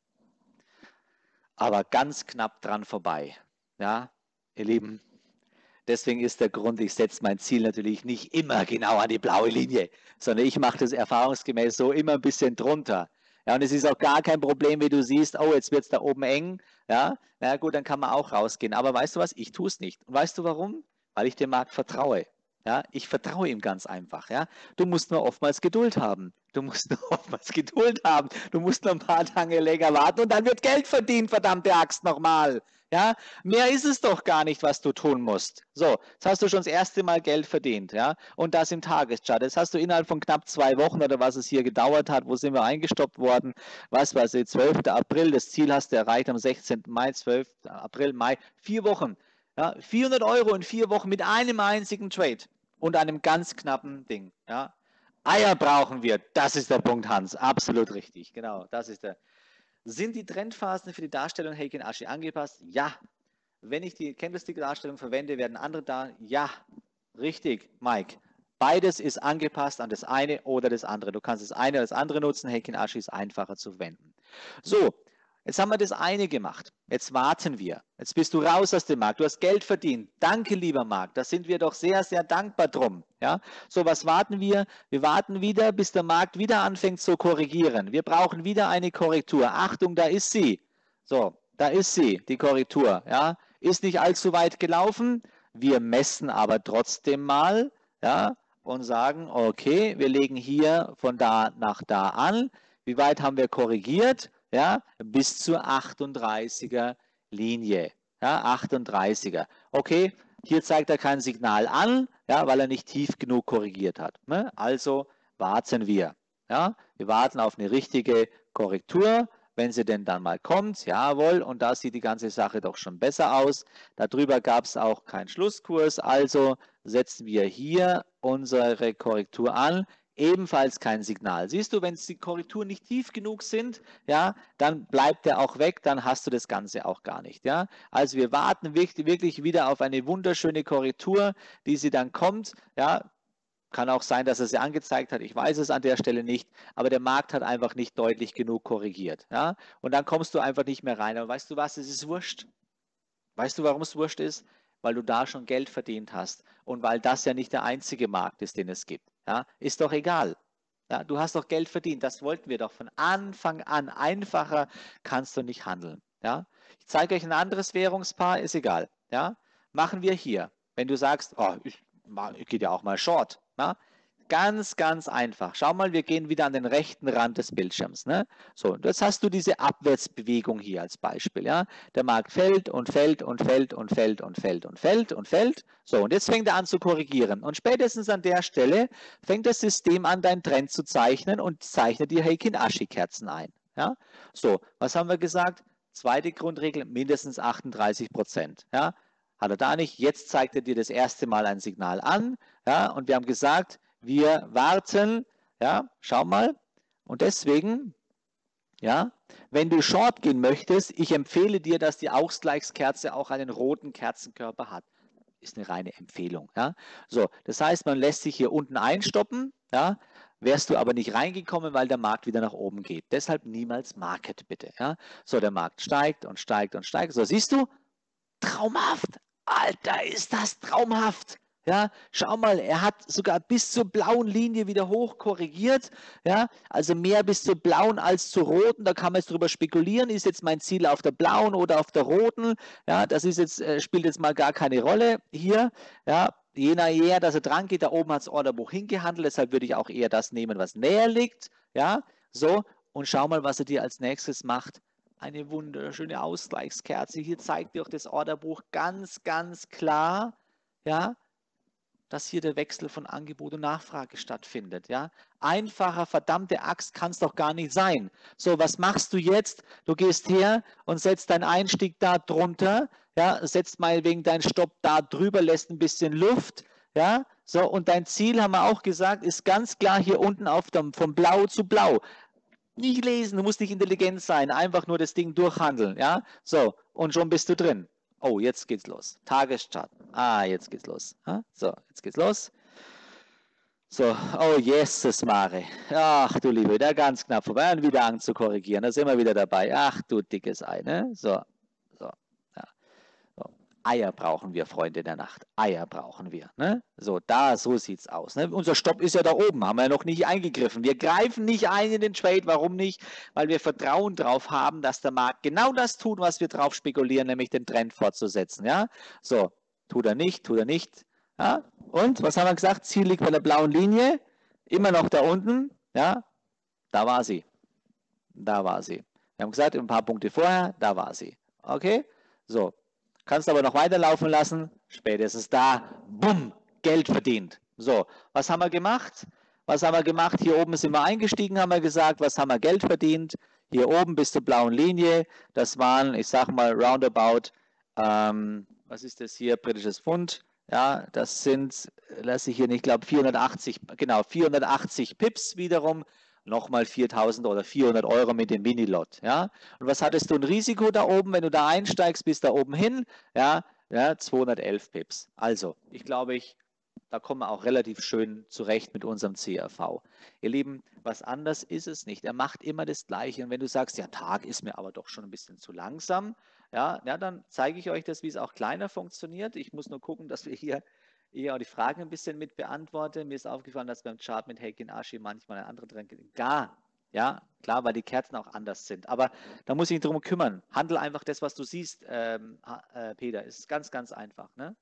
Aber ganz knapp dran vorbei. Ja, ihr Lieben, deswegen ist der Grund, ich setze mein Ziel natürlich nicht immer genau an die blaue Linie, sondern ich mache das erfahrungsgemäß so immer ein bisschen drunter. Ja, und es ist auch gar kein Problem, wie du siehst, oh, jetzt wird es da oben eng. Ja, na gut, dann kann man auch rausgehen. Aber weißt du was, ich tue es nicht. Und weißt du warum? Weil ich dem Markt vertraue. Ja, ich vertraue ihm ganz einfach. Ja, du musst nur oftmals Geduld haben. Du musst nur oftmals Geduld haben. Du musst nur ein paar Tage länger warten und dann wird Geld verdient, verdammte Axt nochmal. Ja, mehr ist es doch gar nicht, was du tun musst. So, jetzt hast du schon das erste Mal Geld verdient, ja, und das im Tageschart. Das hast du innerhalb von knapp zwei Wochen oder was es hier gedauert hat. Wo sind wir eingestoppt worden? Was weiß ich, zwölfter April. Das Ziel hast du erreicht am sechzehnten Mai, zwölften April, Mai. Vier Wochen. Ja, vierhundert Euro in vier Wochen mit einem einzigen Trade und einem ganz knappen Ding. Ja. Eier brauchen wir. Das ist der Punkt, Hans. Absolut richtig. Genau, das ist der. Sind die Trendphasen für die Darstellung Heikin Ashi angepasst? Ja. Wenn ich die Candlestick-Darstellung verwende, werden andere da? Ja. Richtig, Mike. Beides ist angepasst an das eine oder das andere. Du kannst das eine oder das andere nutzen. Heikin Ashi ist einfacher zu verwenden. So, jetzt haben wir das eine gemacht. Jetzt warten wir. Jetzt bist du raus aus dem Markt. Du hast Geld verdient. Danke, lieber Markt. Da sind wir doch sehr, sehr dankbar drum. Ja? So, was warten wir? Wir warten wieder, bis der Markt wieder anfängt zu korrigieren. Wir brauchen wieder eine Korrektur. Achtung, da ist sie. So, da ist sie, die Korrektur. Ja? Ist nicht allzu weit gelaufen. Wir messen aber trotzdem mal, ja, und sagen, okay, wir legen hier von da nach da an. Wie weit haben wir korrigiert? Ja, bis zur achtunddreißiger Linie. Ja, achtunddreißiger. Okay, hier zeigt er kein Signal an, ja, weil er nicht tief genug korrigiert hat. Ne? Also warten wir. Ja, wir warten auf eine richtige Korrektur. Wenn sie denn dann mal kommt, jawohl, und da sieht die ganze Sache doch schon besser aus. Darüber gab es auch keinen Schlusskurs, also setzen wir hier unsere Korrektur an. Ebenfalls kein Signal. Siehst du, wenn die Korrekturen nicht tief genug sind, ja, dann bleibt der auch weg, dann hast du das Ganze auch gar nicht. Ja. Also wir warten wirklich, wirklich wieder auf eine wunderschöne Korrektur, die sie dann kommt. Ja. Kann auch sein, dass er sie angezeigt hat. Ich weiß es an der Stelle nicht. Aber der Markt hat einfach nicht deutlich genug korrigiert. Ja? Und dann kommst du einfach nicht mehr rein. Aber weißt du was? Es ist wurscht. Weißt du, warum es wurscht ist? Weil du da schon Geld verdient hast. Und weil das ja nicht der einzige Markt ist, den es gibt. Ja? Ist doch egal. Ja? Du hast doch Geld verdient. Das wollten wir doch von Anfang an. Einfacher kannst du nicht handeln. Ja? Ich zeige euch ein anderes Währungspaar, ist egal. Ja? Machen wir hier. Wenn du sagst, oh, ich, ich gehe ja auch mal Short. Ja? Ganz, ganz einfach. Schau mal, wir gehen wieder an den rechten Rand des Bildschirms. Ne? So, jetzt hast du diese Abwärtsbewegung hier als Beispiel. Ja? Der Markt fällt und fällt und fällt und fällt und fällt und fällt und fällt. So, und jetzt fängt er an zu korrigieren. Und spätestens an der Stelle fängt das System an, deinen Trend zu zeichnen und zeichnet die Heikin-Ashi-Kerzen ein. Ja? So, was haben wir gesagt? Zweite Grundregel, mindestens achtunddreißig Prozent. Ja? Hat er da nicht. Jetzt zeigt er dir das erste Mal ein Signal an. Ja? Und wir haben gesagt, wir warten, ja, schau mal. Und deswegen, ja, wenn du Short gehen möchtest, ich empfehle dir, dass die Ausgleichskerze auch einen roten Kerzenkörper hat. Ist eine reine Empfehlung, ja. So, das heißt, man lässt sich hier unten einstoppen, ja. Wärst du aber nicht reingekommen, weil der Markt wieder nach oben geht. Deshalb niemals Market, bitte, ja. So, der Markt steigt und steigt und steigt. So, siehst du? Traumhaft. Alter, ist das traumhaft. Ja, schau mal, er hat sogar bis zur blauen Linie wieder hoch korrigiert. Ja, also mehr bis zur blauen als zur roten. Da kann man jetzt drüber spekulieren. Ist jetzt mein Ziel auf der blauen oder auf der roten? Ja, das ist jetzt, äh, spielt jetzt mal gar keine Rolle hier. Ja, je nachher, dass er dran geht, da oben hat das Orderbuch hingehandelt. Deshalb würde ich auch eher das nehmen, was näher liegt. Ja, so. Und schau mal, was er dir als nächstes macht. Eine wunderschöne Ausgleichskerze. Hier zeigt dir auch das Orderbuch ganz, ganz klar. Ja, dass hier der Wechsel von Angebot und Nachfrage stattfindet. Ja? Einfacher, verdammte Axt kann es doch gar nicht sein. So, was machst du jetzt? Du gehst her und setzt deinen Einstieg da drunter, ja? Setzt mal wegen deinen Stopp da drüber, lässt ein bisschen Luft. Ja? So, und dein Ziel, haben wir auch gesagt, ist ganz klar hier unten auf dem, von Blau zu Blau. Nicht lesen, du musst nicht intelligent sein, einfach nur das Ding durchhandeln. Ja? So, und schon bist du drin. Oh, jetzt geht's los. Tageschart. Ah, jetzt geht's los. So, jetzt geht's los. So, oh, Jesus, Mare. Ach, du Liebe, da ganz knapp vorbei und wieder Angst zu korrigieren. Da sind wir wieder dabei. Ach, du dickes Ei, ne? So, so, ja. So. Eier brauchen wir, Freunde der Nacht. Eier brauchen wir, ne? So, da, so sieht's aus, ne? Unser Stopp ist ja da oben, haben wir ja noch nicht eingegriffen. Wir greifen nicht ein in den Trade. Warum nicht? Weil wir Vertrauen drauf haben, dass der Markt genau das tut, was wir drauf spekulieren, nämlich den Trend fortzusetzen, ja? So, tut er nicht, tut er nicht. Ja? Und, was haben wir gesagt? Ziel liegt bei der blauen Linie. Immer noch da unten. Ja? Da war sie. Da war sie. Wir haben gesagt, ein paar Punkte vorher, da war sie. Okay? So. Kannst aber noch weiterlaufen lassen. Spätestens da. Bumm. Geld verdient. So. Was haben wir gemacht? Was haben wir gemacht? Hier oben sind wir eingestiegen, haben wir gesagt. Was haben wir Geld verdient? Hier oben bis zur blauen Linie. Das waren, ich sag mal, roundabout, ähm, was ist das hier? Britisches Pfund. Ja, das sind, lasse ich hier nicht, ich glaube vierhundertachtzig, genau, vierhundertachtzig Pips wiederum, nochmal viertausend oder vierhundert Euro mit dem Mini-Lot, ja. Und was hattest du ein Risiko da oben, wenn du da einsteigst, bis da oben hin, ja, ja, zweihundertelf Pips. Also, ich glaube, ich, da kommen wir auch relativ schön zurecht mit unserem C R V. Ihr Lieben, was anders ist es nicht. Er macht immer das Gleiche. Und wenn du sagst, ja, Tag ist mir aber doch schon ein bisschen zu langsam, ja, ja, dann zeige ich euch das, wie es auch kleiner funktioniert. Ich muss nur gucken, dass wir hier eher auch die Fragen ein bisschen mit beantworten. Mir ist aufgefallen, dass beim Chart mit Heikin Ashi manchmal ein anderer drin geht. Gar, ja, klar, weil die Kerzen auch anders sind. Aber da muss ich mich drum kümmern. Handel einfach das, was du siehst, ähm, äh, Peter. Ist ganz, ganz einfach, ne?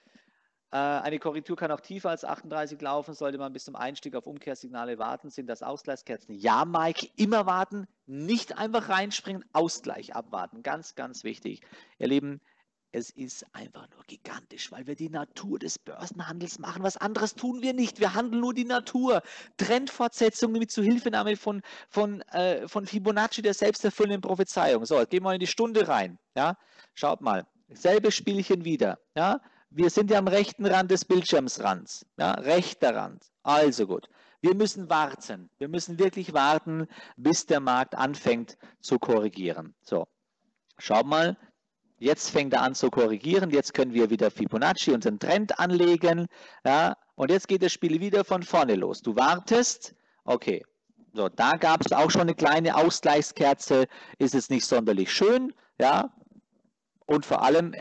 Eine Korrektur kann auch tiefer als achtunddreißig laufen, sollte man bis zum Einstieg auf Umkehrsignale warten. Sind das Ausgleichskerzen? Ja, Mike, immer warten, nicht einfach reinspringen, Ausgleich abwarten. Ganz, ganz wichtig. Ihr Lieben, es ist einfach nur gigantisch, weil wir die Natur des Börsenhandels machen. Was anderes tun wir nicht. Wir handeln nur die Natur. Trendfortsetzung mit Zuhilfenahme von, von, äh, von Fibonacci, der selbsterfüllenden Prophezeiung. So, jetzt gehen wir in die Stunde rein. Ja? Schaut mal, selbe Spielchen wieder. Ja? Wir sind ja am rechten Rand des Bildschirmsrands, ja, rechter Rand. Also gut, wir müssen warten. Wir müssen wirklich warten, bis der Markt anfängt zu korrigieren. So, schaut mal, jetzt fängt er an zu korrigieren. Jetzt können wir wieder Fibonacci, unseren Trend anlegen. Ja, und jetzt geht das Spiel wieder von vorne los. Du wartest, okay. So, da gab es auch schon eine kleine Ausgleichskerze. Ist jetzt nicht sonderlich schön, ja. Und vor allem, er hat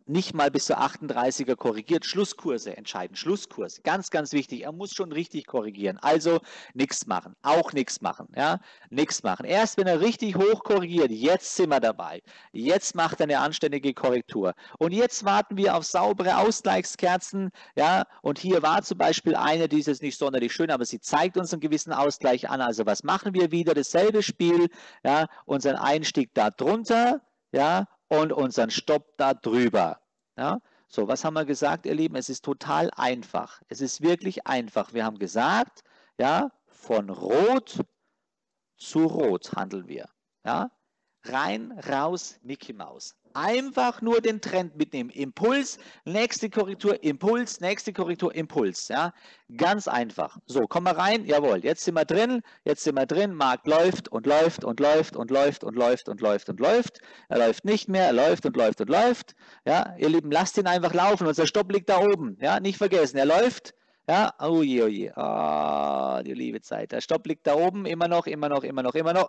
nicht mal bis zur achtunddreißiger korrigiert. Schlusskurse entscheiden. Schlusskurs. Ganz, ganz wichtig. Er muss schon richtig korrigieren. Also nichts machen. Auch nichts machen. Ja, nichts machen. Erst wenn er richtig hoch korrigiert, jetzt sind wir dabei. Jetzt macht er eine anständige Korrektur. Und jetzt warten wir auf saubere Ausgleichskerzen. Ja, und hier war zum Beispiel eine, die ist jetzt nicht sonderlich schön, aber sie zeigt uns einen gewissen Ausgleich an. Also was machen wir wieder? Dasselbe Spiel. Ja, unseren Einstieg da drunter. Ja, und unseren Stopp da drüber. Ja, so, was haben wir gesagt, ihr Lieben? Es ist total einfach. Es ist wirklich einfach. Wir haben gesagt, ja, von Rot zu Rot handeln wir. Ja, rein, raus, Mickey Maus. Einfach nur den Trend mitnehmen. Impuls, nächste Korrektur, Impuls, nächste Korrektur, Impuls. Ja, ganz einfach. So, kommen wir rein. Jawohl, jetzt sind wir drin. Jetzt sind wir drin. Markt läuft und läuft und läuft und läuft und läuft und läuft und läuft. Er läuft nicht mehr. Er läuft und läuft und läuft. Ja, ihr Lieben, lasst ihn einfach laufen. Unser Stopp liegt da oben. Ja, nicht vergessen. Er läuft. Ja, oh je, oh je. Oh, die liebe Zeit. Der Stopp liegt da oben. Immer noch, immer noch, immer noch, immer noch.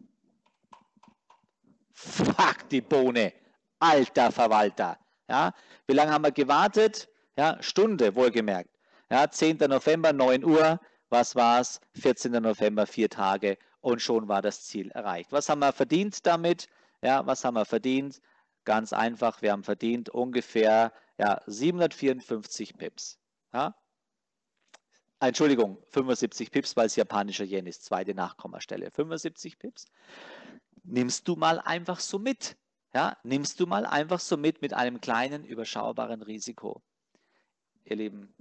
Fuck die Bohne. Alter Verwalter. Ja, wie lange haben wir gewartet? Ja, Stunde, wohlgemerkt. Ja, zehnter November, neun Uhr. Was war's? vierzehnter November, vier Tage. Und schon war das Ziel erreicht. Was haben wir verdient damit? Ja, was haben wir verdient? Ganz einfach, wir haben verdient ungefähr ja, siebenhundertvierundfünfzig Pips. Ja? Entschuldigung, fünfundsiebzig Pips, weil es japanischer Yen ist. Zweite Nachkommastelle. fünfundsiebzig Pips. Nimmst du mal einfach so mit. Ja, nimmst du mal einfach so mit mit einem kleinen, überschaubaren Risiko. Ihr Lieben,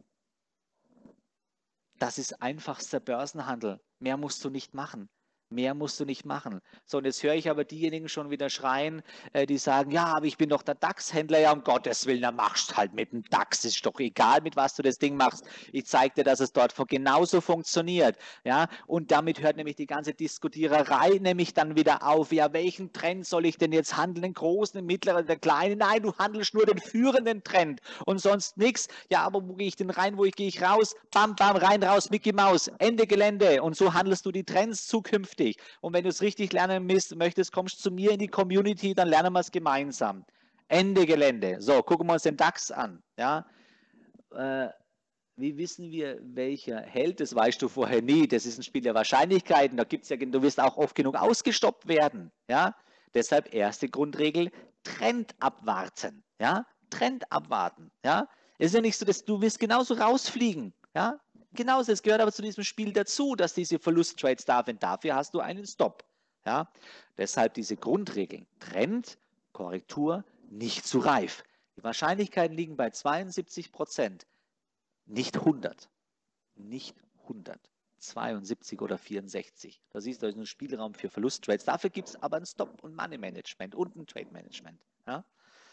das ist einfachster Börsenhandel. Mehr musst du nicht machen. Mehr musst du nicht machen. So, und jetzt höre ich aber diejenigen schon wieder schreien, äh, die sagen, ja, aber ich bin doch der DAX-Händler. Ja, um Gottes Willen, dann machst du halt mit dem DAX. Ist doch egal, mit was du das Ding machst. Ich zeige dir, dass es dort genauso funktioniert. Ja, und damit hört nämlich die ganze Diskutiererei nämlich dann wieder auf. Ja, welchen Trend soll ich denn jetzt handeln? Den großen, den mittleren, den kleinen? Nein, du handelst nur den führenden Trend und sonst nichts. Ja, aber wo gehe ich denn rein? Wo gehe ich raus? Bam, bam, rein, raus, Mickey Maus. Ende Gelände. Und so handelst du die Trends zukünftig. Und wenn du es richtig lernen möchtest, kommst du zu mir in die Community, dann lernen wir es gemeinsam. Ende Gelände. So, gucken wir uns den DAX an. Ja, äh, wie wissen wir, welcher hält? Das weißt du vorher nie. Das ist ein Spiel der Wahrscheinlichkeiten. Da gibt's ja, du wirst auch oft genug ausgestoppt werden. Ja, deshalb erste Grundregel: Trend abwarten. Ja, Trend abwarten. Ja, es ist ja nicht so, dass du wirst genauso rausfliegen. Ja, genauso, es gehört aber zu diesem Spiel dazu, dass diese Verlusttrades da sind. Dafür hast du einen Stop. Ja? Deshalb diese Grundregeln. Trend, Korrektur, nicht zu reif. Die Wahrscheinlichkeiten liegen bei zweiundsiebzig Prozent. Nicht hundert. Nicht hundert. zweiundsiebzig oder vierundsechzig. Da siehst du, da ist ein Spielraum für Verlusttrades. Dafür gibt es aber ein Stop- und Money-Management und ein Trade-Management. Ja?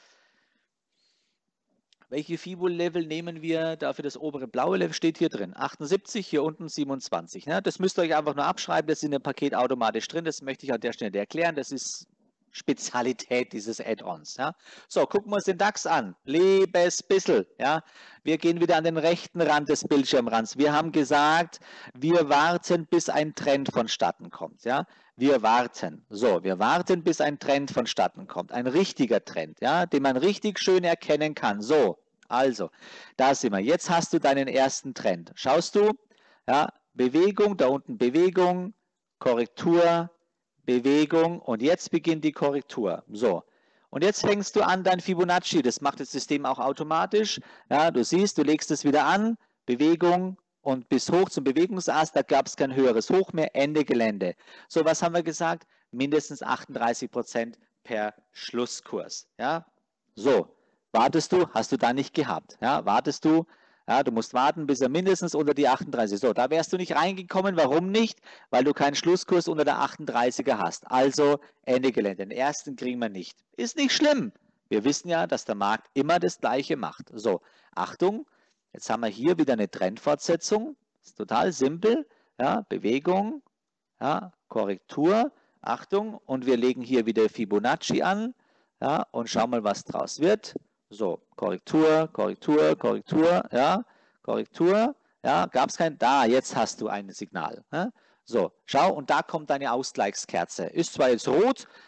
Welche FIBO-Level nehmen wir? Dafür das obere blaue Level steht hier drin. achtundsiebzig, hier unten siebenundzwanzig. Ja, das müsst ihr euch einfach nur abschreiben. Das ist in dem Paket automatisch drin. Das möchte ich an der Stelle erklären. Das ist Spezialität dieses Add-ons. Ja. So, gucken wir uns den DAX an. Liebes Bissl. Ja. Wir gehen wieder an den rechten Rand des Bildschirmrands. Wir haben gesagt, wir warten, bis ein Trend vonstatten kommt. Ja. Wir warten. So, wir warten, bis ein Trend vonstatten kommt. Ein richtiger Trend, ja, den man richtig schön erkennen kann. So, also, da sind wir. Jetzt hast du deinen ersten Trend. Schaust du? Ja, Bewegung, da unten Bewegung, Korrektur, Bewegung und jetzt beginnt die Korrektur. So, und jetzt fängst du an dein Fibonacci. Das macht das System auch automatisch. Ja, du siehst, du legst es wieder an, Bewegung, und bis hoch zum Bewegungsast, da gab es kein höheres Hoch mehr, Ende Gelände. So, was haben wir gesagt? Mindestens achtunddreißig Prozent per Schlusskurs. Ja? So, wartest du, hast du da nicht gehabt. Ja? Wartest du, ja, du musst warten, bis er mindestens unter die achtunddreißig. So, da wärst du nicht reingekommen. Warum nicht? Weil du keinen Schlusskurs unter der achtunddreißiger hast. Also Ende Gelände. Den ersten kriegen wir nicht. Ist nicht schlimm. Wir wissen ja, dass der Markt immer das Gleiche macht. So, Achtung. Jetzt haben wir hier wieder eine Trendfortsetzung. Ist total simpel. Ja, Bewegung, ja, Korrektur, Achtung, und wir legen hier wieder Fibonacci an. Ja, und schauen mal, was draus wird. So, Korrektur, Korrektur, Korrektur, ja, Korrektur. Ja, gab es kein, da, jetzt hast du ein Signal. Ja. So, schau, und da kommt deine Ausgleichskerze. Ist zwar jetzt rot,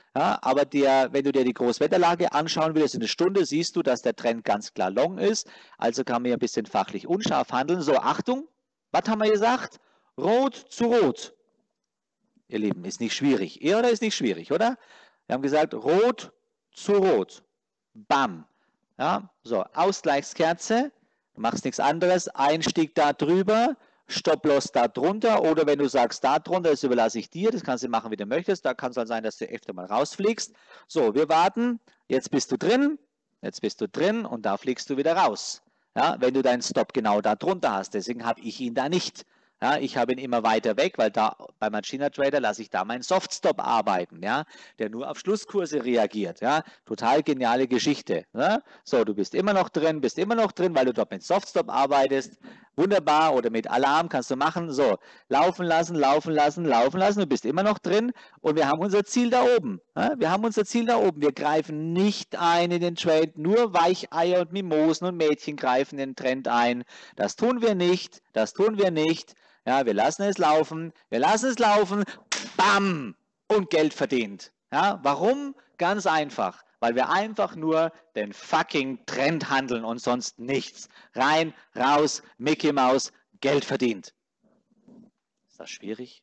Ja, aber der, wenn du dir die Großwetterlage anschauen willst, in einer Stunde siehst du, dass der Trend ganz klar long ist. Also kann man hier ein bisschen fachlich unscharf handeln. So, Achtung, was haben wir gesagt? Rot zu Rot. Ihr Lieben, ist nicht schwierig. Ihr oder ist nicht schwierig, oder? Wir haben gesagt, Rot zu Rot. Bam. Ja, so, Ausgleichskerze. Du machst nichts anderes. Einstieg da drüber. Stop-Loss da drunter, oder wenn du sagst da drunter, das überlasse ich dir, das kannst du machen, wie du möchtest, da kann es halt sein, dass du öfter mal rausfliegst. So, wir warten, jetzt bist du drin, jetzt bist du drin und da fliegst du wieder raus. Ja, wenn du deinen Stop genau da drunter hast, deswegen habe ich ihn da nicht. Ja, ich habe ihn immer weiter weg, weil da beim Machina Trader lasse ich da meinen Softstop arbeiten, ja, der nur auf Schlusskurse reagiert. Ja, total geniale Geschichte. Ja. So, du bist immer noch drin, bist immer noch drin, weil du dort mit Softstop arbeitest. Wunderbar, oder mit Alarm kannst du machen. So, laufen lassen, laufen lassen, laufen lassen. Du bist immer noch drin und wir haben unser Ziel da oben. Ja, wir haben unser Ziel da oben. Wir greifen nicht ein in den Trade, nur Weicheier und Mimosen und Mädchen greifen in den Trend ein. Das tun wir nicht, das tun wir nicht. Ja, wir lassen es laufen, wir lassen es laufen, bam, und Geld verdient. Ja, warum? Ganz einfach, weil wir einfach nur den fucking Trend handeln und sonst nichts. Rein, raus, Mickey Maus, Geld verdient. Ist das schwierig?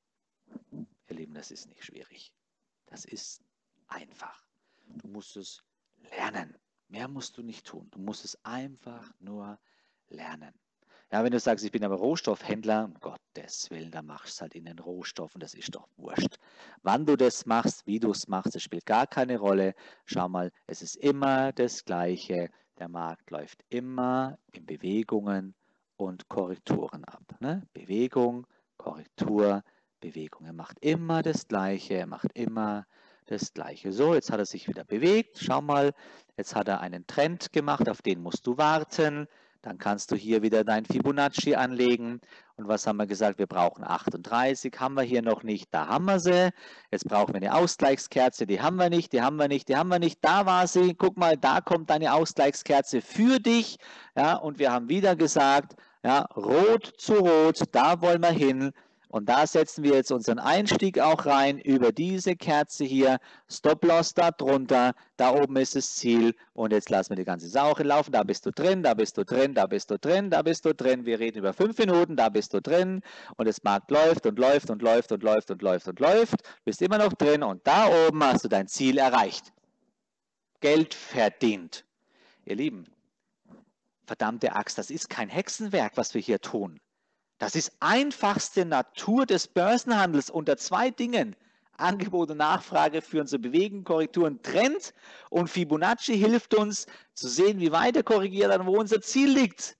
Ihr Lieben, das ist nicht schwierig. Das ist einfach. Du musst es lernen. Mehr musst du nicht tun. Du musst es einfach nur lernen. Ja, wenn du sagst, ich bin aber Rohstoffhändler, um Gottes Willen, dann machst du es halt in den Rohstoffen, das ist doch wurscht. Wann du das machst, wie du es machst, das spielt gar keine Rolle. Schau mal, es ist immer das Gleiche. Der Markt läuft immer in Bewegungen und Korrekturen ab. Ne? Bewegung, Korrektur, Bewegung. Er macht immer das Gleiche, er macht immer das Gleiche. So, jetzt hat er sich wieder bewegt. Schau mal, jetzt hat er einen Trend gemacht, auf den musst du warten. Dann kannst du hier wieder dein Fibonacci anlegen. Und was haben wir gesagt? Wir brauchen achtunddreißig. Haben wir hier noch nicht. Da haben wir sie. Jetzt brauchen wir eine Ausgleichskerze. Die haben wir nicht, die haben wir nicht, die haben wir nicht. Da war sie. Guck mal, da kommt deine Ausgleichskerze für dich. Ja, und wir haben wieder gesagt, ja, Rot zu Rot, da wollen wir hin. Und da setzen wir jetzt unseren Einstieg auch rein über diese Kerze hier. Stop-Loss da drunter. Da oben ist das Ziel. Und jetzt lassen wir die ganze Sache laufen. Da bist du drin, da bist du drin, da bist du drin, da bist du drin. Wir reden über fünf Minuten, da bist du drin. Und das Markt läuft und läuft und läuft und läuft und läuft und läuft. Du bist immer noch drin und da oben hast du dein Ziel erreicht. Geld verdient. Ihr Lieben, verdammte Axt, das ist kein Hexenwerk, was wir hier tun. Das ist einfachste Natur des Börsenhandels unter zwei Dingen. Angebot und Nachfrage führen zu Bewegen, Korrekturen, Trend, und Fibonacci hilft uns zu sehen, wie weit er korrigiert und wo unser Ziel liegt.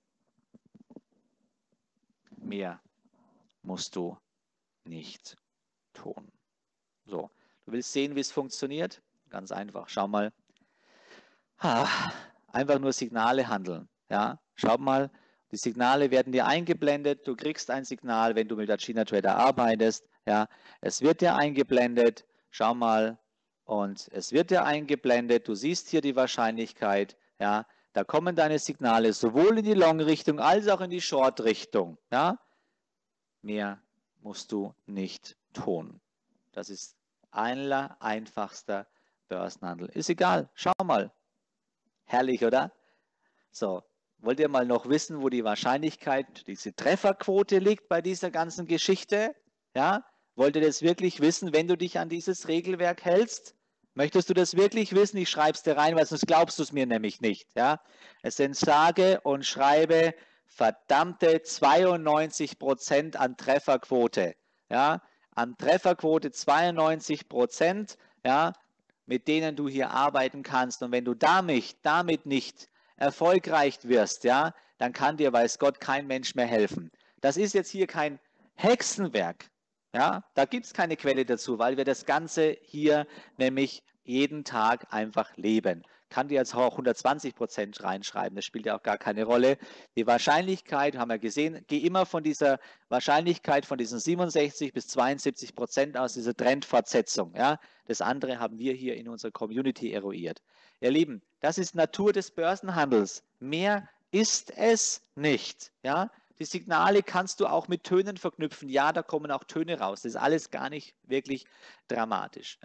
Mehr musst du nicht tun. So, du willst sehen, wie es funktioniert? Ganz einfach. Schau mal. Ah, einfach nur Signale handeln. Ja, schau mal. Die Signale werden dir eingeblendet. Du kriegst ein Signal, wenn du mit der Machina Trader arbeitest. Ja, es wird dir eingeblendet. Schau mal. Und es wird dir eingeblendet. Du siehst hier die Wahrscheinlichkeit. Ja, da kommen deine Signale sowohl in die Long-Richtung als auch in die Short-Richtung. Ja, mehr musst du nicht tun. Das ist aller einfachster Börsenhandel. Ist egal. Schau mal. Herrlich, oder? So. Wollt ihr mal noch wissen, wo die Wahrscheinlichkeit, diese Trefferquote liegt bei dieser ganzen Geschichte? Ja? Wollt ihr das wirklich wissen, wenn du dich an dieses Regelwerk hältst? Möchtest du das wirklich wissen? Ich schreibe es dir rein, weil sonst glaubst du es mir nämlich nicht. Ja? Es sind sage und schreibe verdammte zweiundneunzig Prozent an Trefferquote. Ja? An Trefferquote zweiundneunzig Prozent, ja, mit denen du hier arbeiten kannst. Und wenn du damit, damit nicht erfolgreich wirst, ja, dann kann dir, weiß Gott, kein Mensch mehr helfen. Das ist jetzt hier kein Hexenwerk. Ja, da gibt es keine Quelle dazu, weil wir das Ganze hier nämlich jeden Tag einfach leben. Kann dir jetzt auch hundertzwanzig Prozent reinschreiben, das spielt ja auch gar keine Rolle. Die Wahrscheinlichkeit, haben wir gesehen, geh immer von dieser Wahrscheinlichkeit von diesen siebenundsechzig bis zweiundsiebzig Prozent aus, dieser Trendfortsetzung. Ja. Das andere haben wir hier in unserer Community eruiert. Ihr Lieben, das ist Natur des Börsenhandels. Mehr ist es nicht. Ja. Die Signale kannst du auch mit Tönen verknüpfen. Ja, da kommen auch Töne raus. Das ist alles gar nicht wirklich dramatisch. Ja.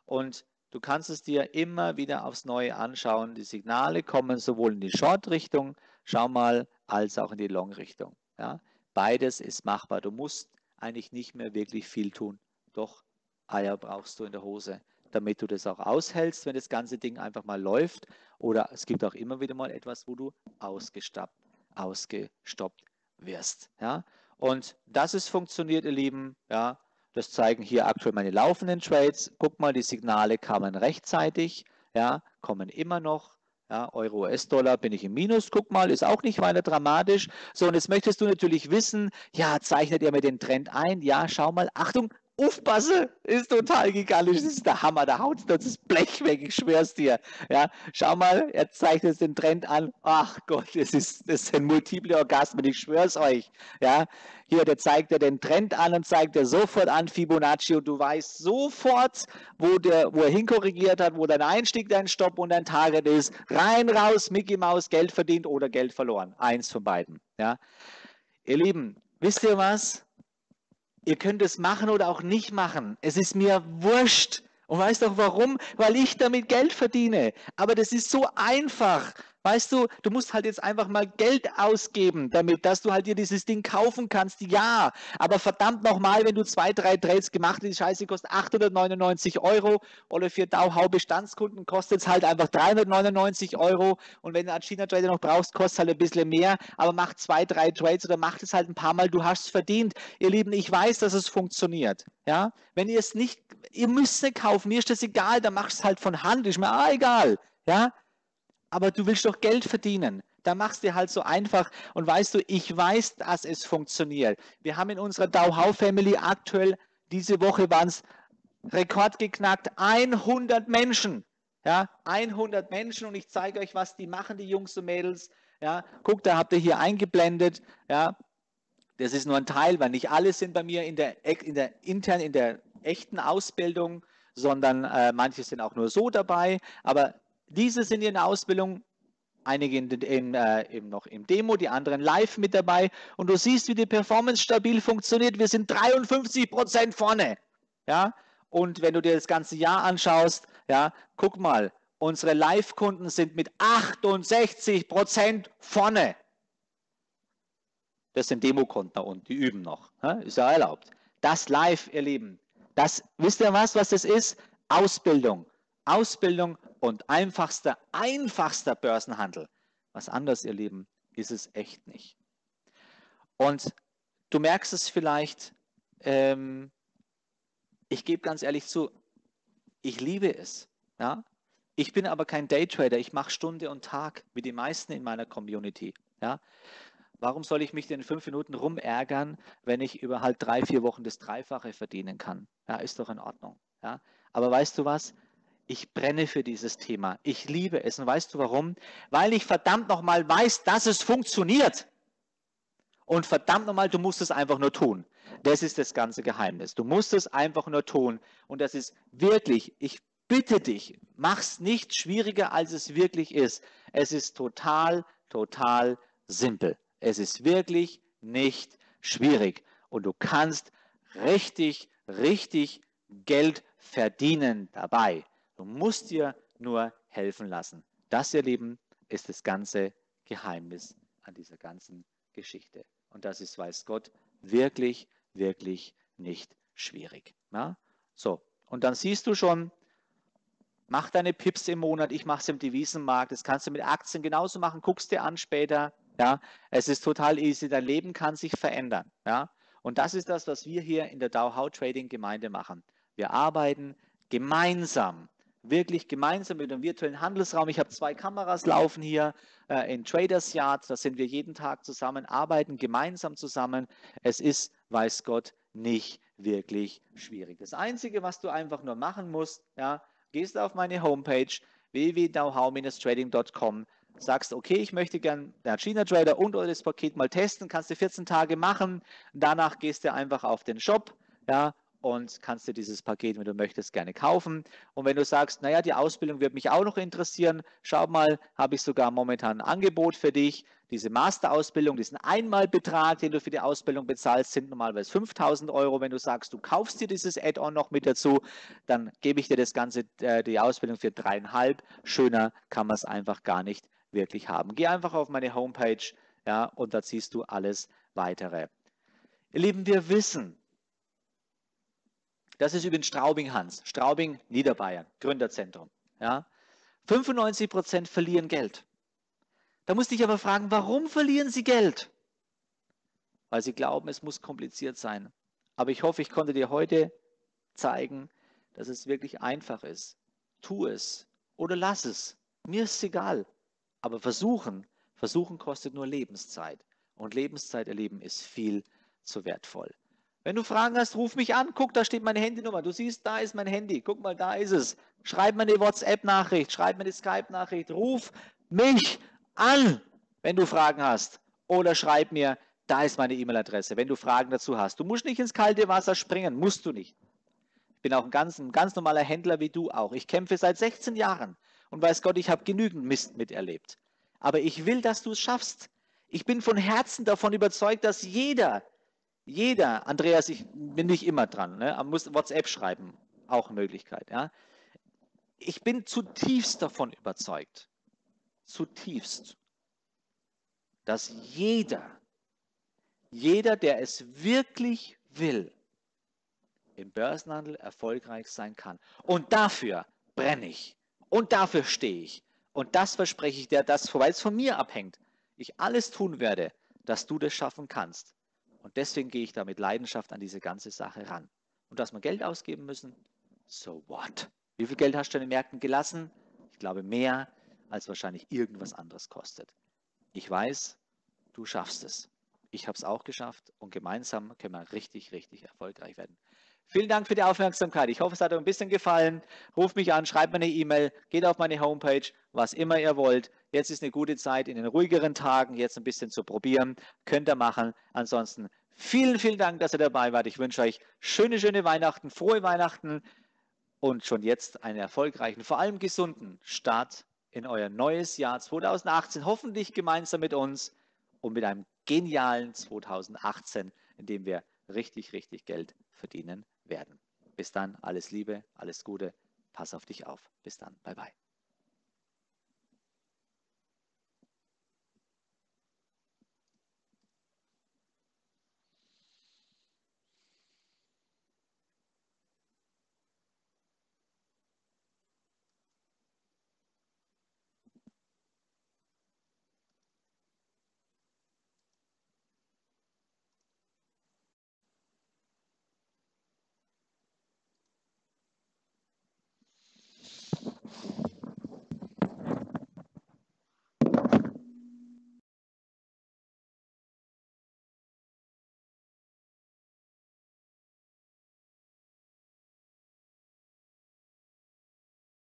und du kannst es dir immer wieder aufs Neue anschauen. Die Signale kommen sowohl in die Short-Richtung, schau mal, als auch in die Long-Richtung. Ja? Beides ist machbar. Du musst eigentlich nicht mehr wirklich viel tun. Doch Eier brauchst du in der Hose, damit du das auch aushältst, wenn das ganze Ding einfach mal läuft. Oder es gibt auch immer wieder mal etwas, wo du ausgestoppt, ausgestoppt wirst. Ja? Und dass es funktioniert, ihr Lieben, ja, das zeigen hier aktuell meine laufenden Trades. Guck mal, die Signale kamen rechtzeitig, ja, kommen immer noch. Ja, Euro, U S-Dollar bin ich im Minus, guck mal, ist auch nicht weiter dramatisch. So, und jetzt möchtest du natürlich wissen, ja, zeichnet ihr mir den Trend ein? Ja, schau mal, Achtung, aufpasse, ist total gigantisch, das ist der Hammer, da haut das Blech weg, ich schwör's dir. Ja, schau mal, er zeichnet den Trend an. Ach Gott, das, ist, das sind multiple Orgasmen, ich schwör's euch. Ja, hier, der zeigt er den Trend an und zeigt er sofort an Fibonacci und du weißt sofort, wo, der, wo er hinkorrigiert hat, wo dein Einstieg, dein Stopp und dein Target ist. Rein, raus, Mickey Maus, Geld verdient oder Geld verloren. Eins von beiden. Ja, ihr Lieben, wisst ihr was? Ihr könnt es machen oder auch nicht machen. Es ist mir wurscht. Und weißt du auch warum? Weil ich damit Geld verdiene. Aber das ist so einfach. Weißt du, du musst halt jetzt einfach mal Geld ausgeben, damit, dass du halt dir dieses Ding kaufen kannst. Ja, aber verdammt nochmal, wenn du zwei, drei Trades gemacht hast, die Scheiße kostet achthundertneunundneunzig Euro oder für Dauhau Bestandskunden kostet es halt einfach dreihundertneunundneunzig Euro und wenn du einen China-Trader noch brauchst, kostet es halt ein bisschen mehr, aber mach zwei, drei Trades oder mach es halt ein paar Mal, du hast es verdient. Ihr Lieben, ich weiß, dass es funktioniert. Ja, wenn ihr es nicht, ihr müsst es nicht kaufen, mir ist das egal, dann machst du es halt von Hand, ist mir ah, egal. Ja, aber du willst doch Geld verdienen. Da machst du dir halt so einfach. Und weißt du, ich weiß, dass es funktioniert. Wir haben in unserer Dauhau-Family aktuell, diese Woche waren es Rekord geknackt, hundert Menschen. Ja, hundert Menschen und ich zeige euch, was die machen, die Jungs und Mädels. Ja, guck, da habt ihr hier eingeblendet. Ja, das ist nur ein Teil, weil nicht alle sind bei mir in der, in der intern, in der echten Ausbildung, sondern äh, manche sind auch nur so dabei. Aber diese sind in der Ausbildung, einige in, in, äh, eben noch im Demo, die anderen live mit dabei. Und du siehst, wie die Performance stabil funktioniert. Wir sind dreiundfünfzig Prozent vorne. Ja? Und wenn du dir das ganze Jahr anschaust, ja, guck mal, unsere Live-Kunden sind mit achtundsechzig Prozent vorne. Das sind Demokunden da unten, die üben noch. Ja? Ist ja erlaubt. Das live, ihr Lieben. Das, wisst ihr was, was das ist? Ausbildung. Ausbildung und einfachster, einfachster Börsenhandel. Was anderes, ihr Lieben, ist es echt nicht. Und du merkst es vielleicht, ähm, ich gebe ganz ehrlich zu, ich liebe es. Ja? Ich bin aber kein Daytrader, ich mache Stunde und Tag, wie die meisten in meiner Community. Ja? Warum soll ich mich denn in fünf Minuten rumärgern, wenn ich über halt drei, vier Wochen das Dreifache verdienen kann? Ja, ist doch in Ordnung. Ja? Aber weißt du was? Ich brenne für dieses Thema. Ich liebe es. Und weißt du warum? Weil ich verdammt nochmal weiß, dass es funktioniert. Und verdammt nochmal, du musst es einfach nur tun. Das ist das ganze Geheimnis. Du musst es einfach nur tun. Und das ist wirklich, ich bitte dich, mach's nicht schwieriger, als es wirklich ist. Es ist total, total simpel. Es ist wirklich nicht schwierig. Und du kannst richtig, richtig Geld verdienen dabei. Du musst dir nur helfen lassen. Das, ihr Lieben, ist das ganze Geheimnis an dieser ganzen Geschichte. Und das ist, weiß Gott, wirklich, wirklich nicht schwierig. Ja? So, und dann siehst du schon, mach deine Pips im Monat, ich mache es im Devisenmarkt, das kannst du mit Aktien genauso machen, guckst dir an später. Ja? Es ist total easy, dein Leben kann sich verändern. Ja? Und das ist das, was wir hier in der Dauhau Trading Gemeinde machen. Wir arbeiten gemeinsam, wirklich gemeinsam mit dem virtuellen Handelsraum. Ich habe zwei Kameras laufen hier äh, in Traders Yard. Da sind wir jeden Tag zusammen, arbeiten gemeinsam zusammen. Es ist, weiß Gott, nicht wirklich schwierig. Das Einzige, was du einfach nur machen musst, ja, gehst auf meine Homepage w w w punkt dauhau Trading punkt com, sagst, okay, ich möchte gern der China Trader und oder das Paket mal testen, kannst du vierzehn Tage machen. Danach gehst du einfach auf den Shop, ja, und kannst dir dieses Paket, wenn du möchtest, gerne kaufen. Und wenn du sagst, naja, die Ausbildung wird mich auch noch interessieren, schau mal, habe ich sogar momentan ein Angebot für dich. Diese Masterausbildung, diesen Einmalbetrag, den du für die Ausbildung bezahlst, sind normalerweise fünftausend Euro. Wenn du sagst, du kaufst dir dieses Add-on noch mit dazu, dann gebe ich dir das Ganze, äh, die Ausbildung für dreieinhalb. Schöner kann man es einfach gar nicht wirklich haben. Geh einfach auf meine Homepage, ja, und da siehst du alles weitere. Ihr Lieben, wir wissen, das ist übrigens Straubing-Hans, Straubing, Niederbayern, Gründerzentrum. Ja. fünfundneunzig Prozent verlieren Geld. Da musste ich aber fragen, warum verlieren sie Geld? Weil sie glauben, es muss kompliziert sein. Aber ich hoffe, ich konnte dir heute zeigen, dass es wirklich einfach ist. Tu es oder lass es. Mir ist es egal. Aber versuchen, versuchen kostet nur Lebenszeit. Und Lebenszeit erleben ist viel zu wertvoll. Wenn du Fragen hast, ruf mich an. Guck, da steht meine Handynummer. Du siehst, da ist mein Handy. Guck mal, da ist es. Schreib mir eine WhatsApp-Nachricht, schreib mir eine Skype-Nachricht. Ruf mich an, wenn du Fragen hast. Oder schreib mir, da ist meine E-Mail-Adresse, wenn du Fragen dazu hast. Du musst nicht ins kalte Wasser springen, musst du nicht. Ich bin auch ein ganz, ein ganz normaler Händler wie du auch. Ich kämpfe seit sechzehn Jahren und weiß Gott, ich habe genügend Mist miterlebt. Aber ich will, dass du es schaffst. Ich bin von Herzen davon überzeugt, dass jeder, jeder, Andreas, ich bin nicht immer dran, ne? Man muss WhatsApp schreiben, auch eine Möglichkeit. Ja? Ich bin zutiefst davon überzeugt, zutiefst, dass jeder, jeder, der es wirklich will, im Börsenhandel erfolgreich sein kann. Und dafür brenne ich. Und dafür stehe ich. Und das verspreche ich dir, dass, weil es von mir abhängt, ich alles tun werde, dass du das schaffen kannst. Und deswegen gehe ich da mit Leidenschaft an diese ganze Sache ran. Und dass wir Geld ausgeben müssen, so what? Wie viel Geld hast du in den Märkten gelassen? Ich glaube mehr, als wahrscheinlich irgendwas anderes kostet. Ich weiß, du schaffst es. Ich habe es auch geschafft und gemeinsam können wir richtig, richtig erfolgreich werden. Vielen Dank für die Aufmerksamkeit. Ich hoffe, es hat euch ein bisschen gefallen. Ruft mich an, schreibt mir eine E-Mail, geht auf meine Homepage, was immer ihr wollt. Jetzt ist eine gute Zeit, in den ruhigeren Tagen jetzt ein bisschen zu probieren. Könnt ihr machen. Ansonsten vielen, vielen Dank, dass ihr dabei wart. Ich wünsche euch schöne, schöne Weihnachten, frohe Weihnachten und schon jetzt einen erfolgreichen, vor allem gesunden Start in euer neues Jahr zweitausendachtzehn. Hoffentlich gemeinsam mit uns und mit einem genialen zweitausendachtzehn, in dem wir richtig, richtig Geld verdienen werden. Bis dann, alles Liebe, alles Gute, pass auf dich auf. Bis dann, bye bye.